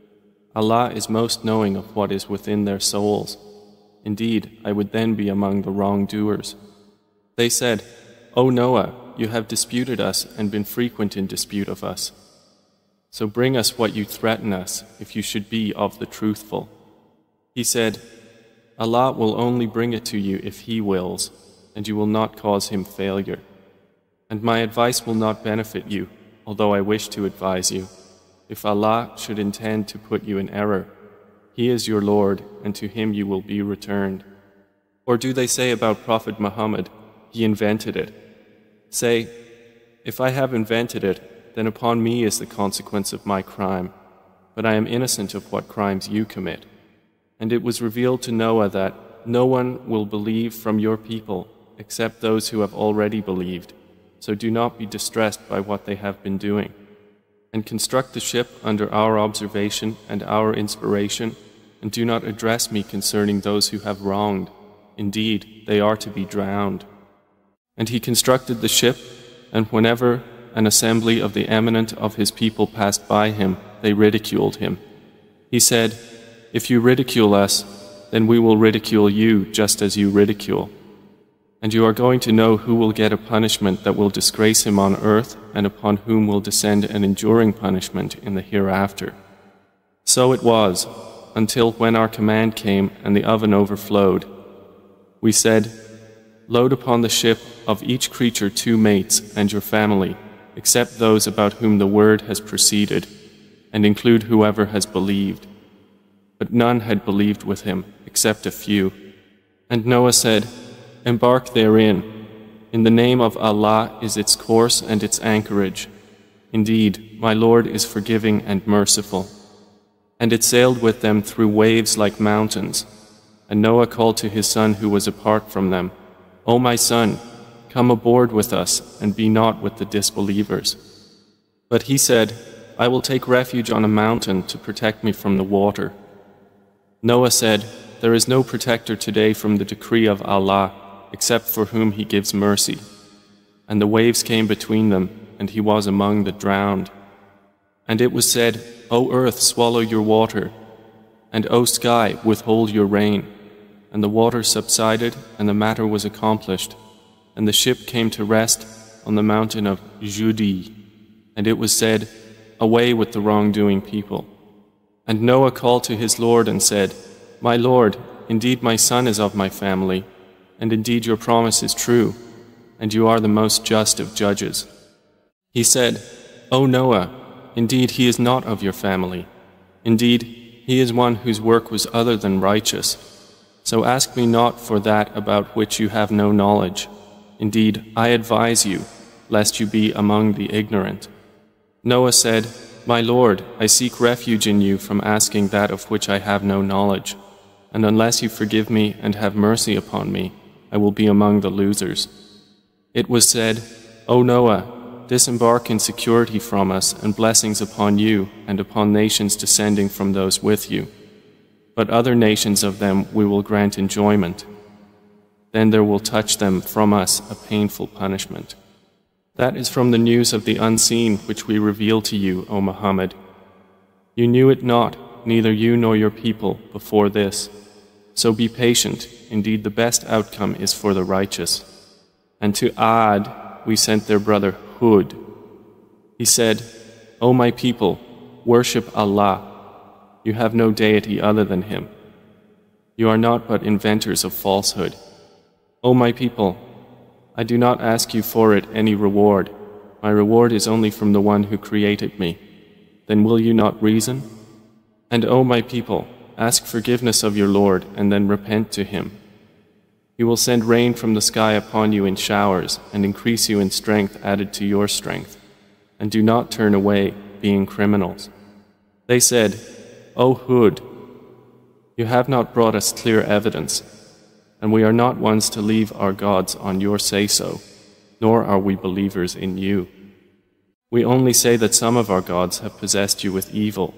Allah is most knowing of what is within their souls. Indeed, I would then be among the wrongdoers. They said, "O Noah, you have disputed us and been frequent in dispute of us. So bring us what you threaten us, if you should be of the truthful." He said, "Allah will only bring it to you if He wills, and you will not cause Him failure. And my advice will not benefit you, although I wish to advise you. If Allah should intend to put you in error, He is your Lord, and to Him you will be returned." Or do they say about Prophet Muhammad, "He invented it"? Say, "If I have invented it, then upon me is the consequence of my crime, but I am innocent of what crimes you commit." And it was revealed to Noah that no one will believe from your people except those who have already believed, so do not be distressed by what they have been doing. And construct the ship under our observation and our inspiration, and do not address me concerning those who have wronged. Indeed, they are to be drowned. And he constructed the ship, and whenever an assembly of the eminent of his people passed by him, they ridiculed him. He said, "If you ridicule us, then we will ridicule you just as you ridicule." And you are going to know who will get a punishment that will disgrace him on earth and upon whom will descend an enduring punishment in the hereafter. So it was, until when our command came and the oven overflowed. We said, load upon the ship of each creature two mates and your family, except those about whom the word has proceeded, and include whoever has believed. But none had believed with him, except a few. And Noah said, embark therein. In the name of Allah is its course and its anchorage. Indeed, my Lord is forgiving and merciful. And it sailed with them through waves like mountains. And Noah called to his son who was apart from them, O my son, come aboard with us and be not with the disbelievers. But he said, I will take refuge on a mountain to protect me from the water. Noah said, there is no protector today from the decree of Allah, except for whom he gives mercy. And the waves came between them, and he was among the drowned. And it was said, O earth, swallow your water, and O sky, withhold your rain. And the water subsided, and the matter was accomplished. And the ship came to rest on the mountain of Judi. And it was said, away with the wrongdoing people. And Noah called to his Lord and said, My Lord, indeed my son is of my family, and indeed your promise is true, and you are the most just of judges. He said, O Noah, indeed he is not of your family. Indeed, he is one whose work was other than righteous. So ask me not for that about which you have no knowledge. Indeed, I advise you, lest you be among the ignorant. Noah said, My Lord, I seek refuge in you from asking that of which I have no knowledge. And unless you forgive me and have mercy upon me, I will be among the losers. It was said, O Noah, disembark in security from us and blessings upon you and upon nations descending from those with you. But other nations of them we will grant enjoyment. Then there will touch them from us a painful punishment. That is from the news of the unseen which we reveal to you, O Muhammad. You knew it not, neither you nor your people, before this. So be patient, indeed the best outcome is for the righteous. And to Ad we sent their brother Hud. He said, O my people, worship Allah. You have no deity other than Him. You are not but inventors of falsehood. O my people, I do not ask you for it any reward. My reward is only from the one who created me. Then will you not reason? And O my people, ask forgiveness of your Lord and then repent to Him. He will send rain from the sky upon you in showers and increase you in strength added to your strength. And do not turn away, being criminals. They said, O Hud, you have not brought us clear evidence, and we are not ones to leave our gods on your say-so, nor are we believers in you. We only say that some of our gods have possessed you with evil.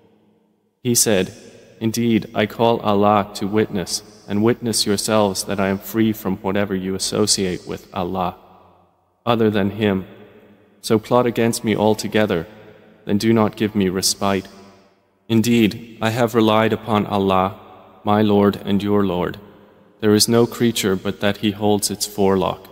He said, Indeed, I call Allah to witness, and witness yourselves that I am free from whatever you associate with Allah, other than Him. So plot against me altogether, then do not give me respite. Indeed, I have relied upon Allah, my Lord and your Lord. There is no creature but that He holds its forelock.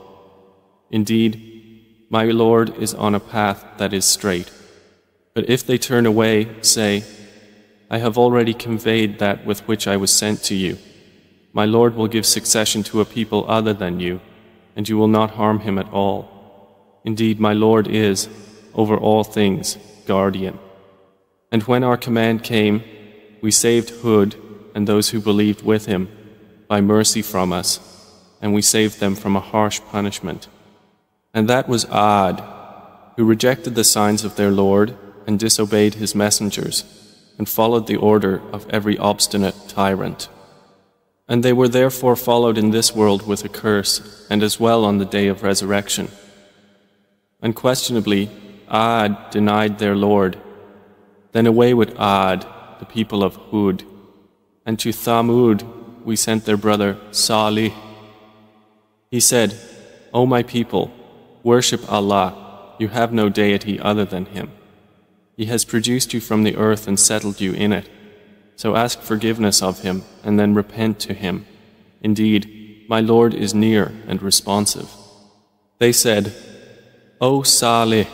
Indeed, my Lord is on a path that is straight. But if they turn away, say, I have already conveyed that with which I was sent to you. My Lord will give succession to a people other than you, and you will not harm him at all. Indeed, my Lord is, over all things, guardian. And when our command came, we saved Hud and those who believed with him by mercy from us, and we saved them from a harsh punishment. And that was Ad, who rejected the signs of their Lord and disobeyed his messengers, and followed the order of every obstinate tyrant. And they were therefore followed in this world with a curse, and as well on the day of resurrection. Unquestionably, Ad denied their Lord. Then away with Ad, the people of Hud. And to Thamud we sent their brother Salih. He said, O my people, worship Allah, you have no deity other than Him. He has produced you from the earth and settled you in it. So ask forgiveness of Him and then repent to Him. Indeed, my Lord is near and responsive. They said, O Salih,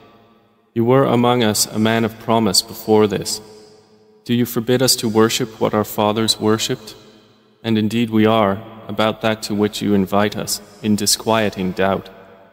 you were among us a man of promise before this. Do you forbid us to worship what our fathers worshipped? And indeed we are, about that to which you invite us, in disquieting doubt.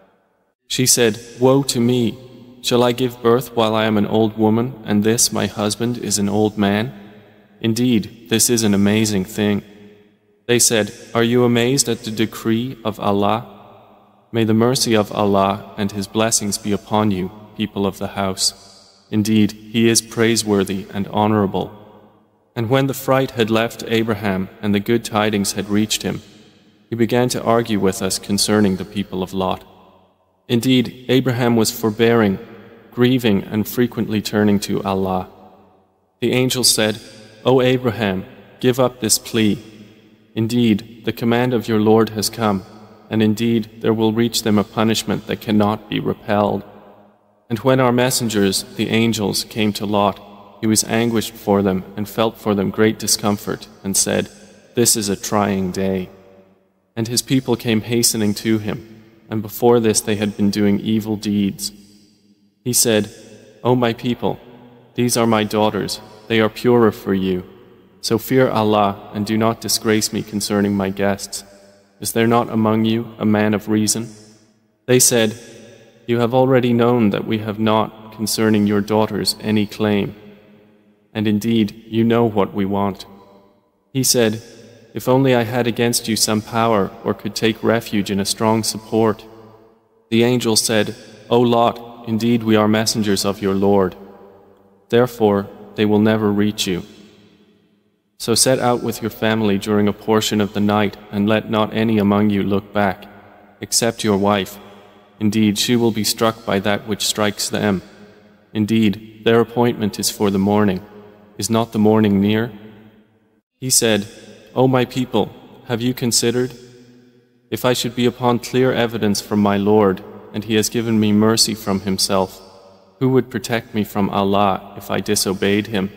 She said, Woe to me! Shall I give birth while I am an old woman, and this, my husband, is an old man? Indeed, this is an amazing thing. They said, Are you amazed at the decree of Allah? May the mercy of Allah and His blessings be upon you, people of the house. Indeed, He is praiseworthy and honorable. And when the fright had left Abraham and the good tidings had reached him, he began to argue with us concerning the people of Lot. Indeed, Abraham was forbearing, grieving, and frequently turning to Allah. The angel said, O Abraham, give up this plea. Indeed, the command of your Lord has come, and indeed there will reach them a punishment that cannot be repelled. And when our messengers, the angels, came to Lot, he was anguished for them and felt for them great discomfort, and said, This is a trying day. And his people came hastening to him, and before this they had been doing evil deeds. He said, O my people, these are my daughters, they are purer for you. So fear Allah and do not disgrace me concerning my guests. Is there not among you a man of reason? They said, You have already known that we have not concerning your daughters any claim. And indeed, you know what we want. He said, If only I had against you some power or could take refuge in a strong support. The angel said, O Lot, indeed we are messengers of your Lord. Therefore, they will never reach you. So set out with your family during a portion of the night, and let not any among you look back, except your wife. Indeed, she will be struck by that which strikes them. Indeed, their appointment is for the morning. Is not the morning near? He said, O my people, have you considered? If I should be upon clear evidence from my Lord, and He has given me mercy from Himself, who would protect me from Allah if I disobeyed Him?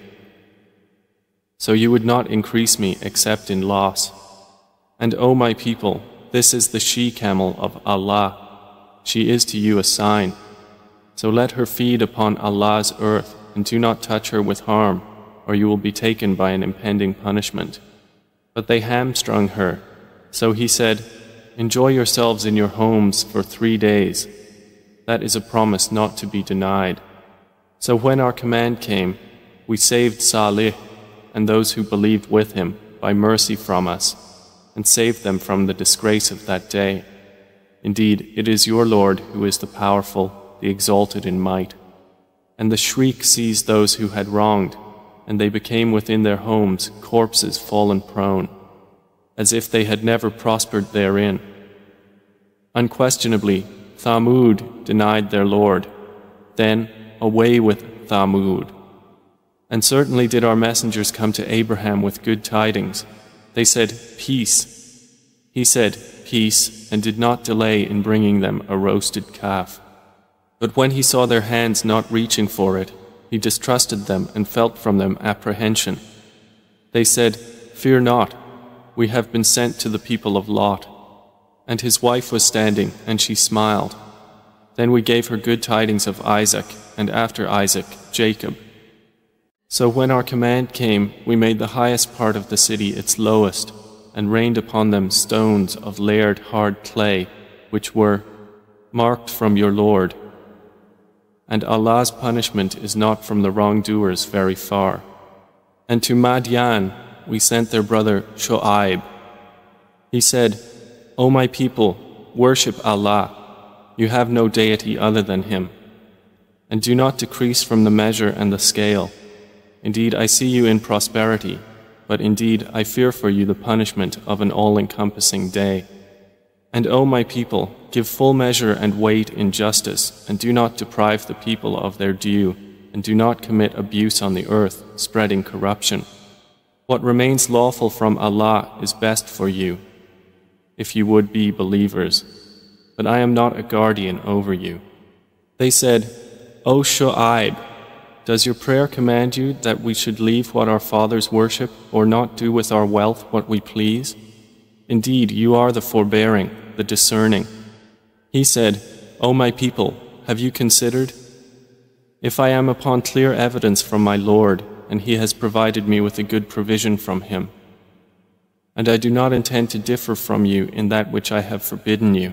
So you would not increase me except in loss. And O my people, this is the she-camel of Allah. She is to you a sign. So let her feed upon Allah's earth, and do not touch her with harm, or you will be taken by an impending punishment. But they hamstrung her. So he said, Enjoy yourselves in your homes for three days. That is a promise not to be denied. So when our command came, we saved Salih and those who believed with him by mercy from us, and saved them from the disgrace of that day. Indeed, it is your Lord who is the powerful, the exalted in might. And the shriek seized those who had wronged, and they became within their homes corpses fallen prone, as if they had never prospered therein. Unquestionably, Thamud denied their Lord. Then, away with Thamud. And certainly did our messengers come to Abraham with good tidings. They said, Peace. He said, Peace, and did not delay in bringing them a roasted calf. But when he saw their hands not reaching for it, he distrusted them and felt from them apprehension. They said, Fear not, we have been sent to the people of Lot. And his wife was standing, and she smiled. Then we gave her good tidings of Isaac, and after Isaac, Jacob. So when our command came, we made the highest part of the city its lowest, and rained upon them stones of layered hard clay, which were marked from your Lord. And Allah's punishment is not from the wrongdoers very far. And to Madian we sent their brother Shu'aib. He said, O my people, worship Allah. You have no deity other than Him. And do not decrease from the measure and the scale. Indeed, I see you in prosperity, but indeed I fear for you the punishment of an all-encompassing day. And O my people, give full measure and weight in justice, and do not deprive the people of their due, and do not commit abuse on the earth, spreading corruption. What remains lawful from Allah is best for you, if you would be believers. But I am not a guardian over you. They said, O Shu'aib, does your prayer command you that we should leave what our fathers worship, or not do with our wealth what we please? Indeed, you are the forbearing, the discerning. He said, O my people, have you considered? If I am upon clear evidence from my Lord, and He has provided me with a good provision from Him, and I do not intend to differ from you in that which I have forbidden you.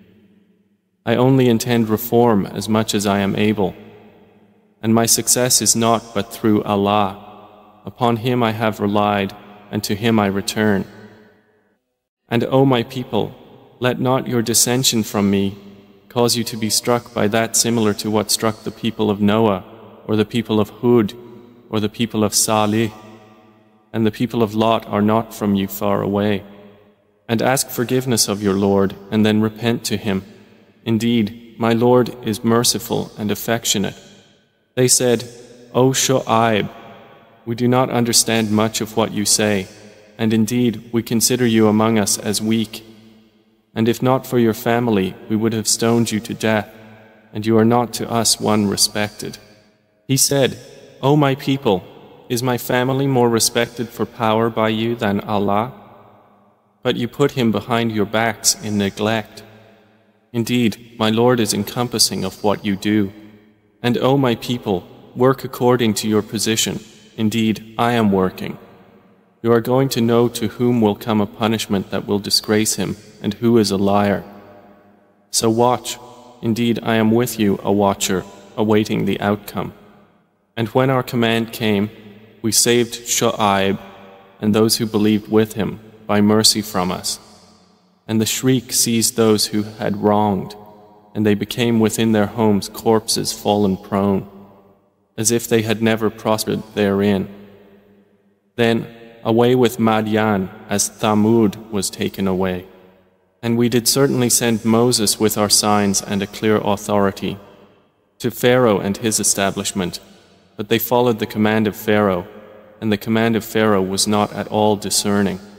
I only intend reform as much as I am able, and my success is not but through Allah. Upon Him I have relied, and to Him I return. And O my people, let not your dissension from me cause you to be struck by that similar to what struck the people of Noah, or the people of Hud, or the people of Salih. And the people of Lot are not from you far away. And ask forgiveness of your Lord, and then repent to Him. Indeed, my Lord is merciful and affectionate. They said, O Shu'aib, we do not understand much of what you say, and indeed we consider you among us as weak. And if not for your family, we would have stoned you to death, and you are not to us one respected. He said, O my people, is my family more respected for power by you than Allah? But you put Him behind your backs in neglect. Indeed, my Lord is encompassing of what you do. And O my people, work according to your position. Indeed, I am working. You are going to know to whom will come a punishment that will disgrace him, and who is a liar. So watch. Indeed, I am with you, a watcher, awaiting the outcome. And when our command came, we saved Shu'aib and those who believed with him by mercy from us. And the shriek seized those who had wronged, and they became within their homes corpses fallen prone, as if they had never prospered therein. Then away with Madian as Thamud was taken away. And we did certainly send Moses with our signs and a clear authority to Pharaoh and his establishment, but they followed the command of Pharaoh, and the command of Pharaoh was not at all discerning.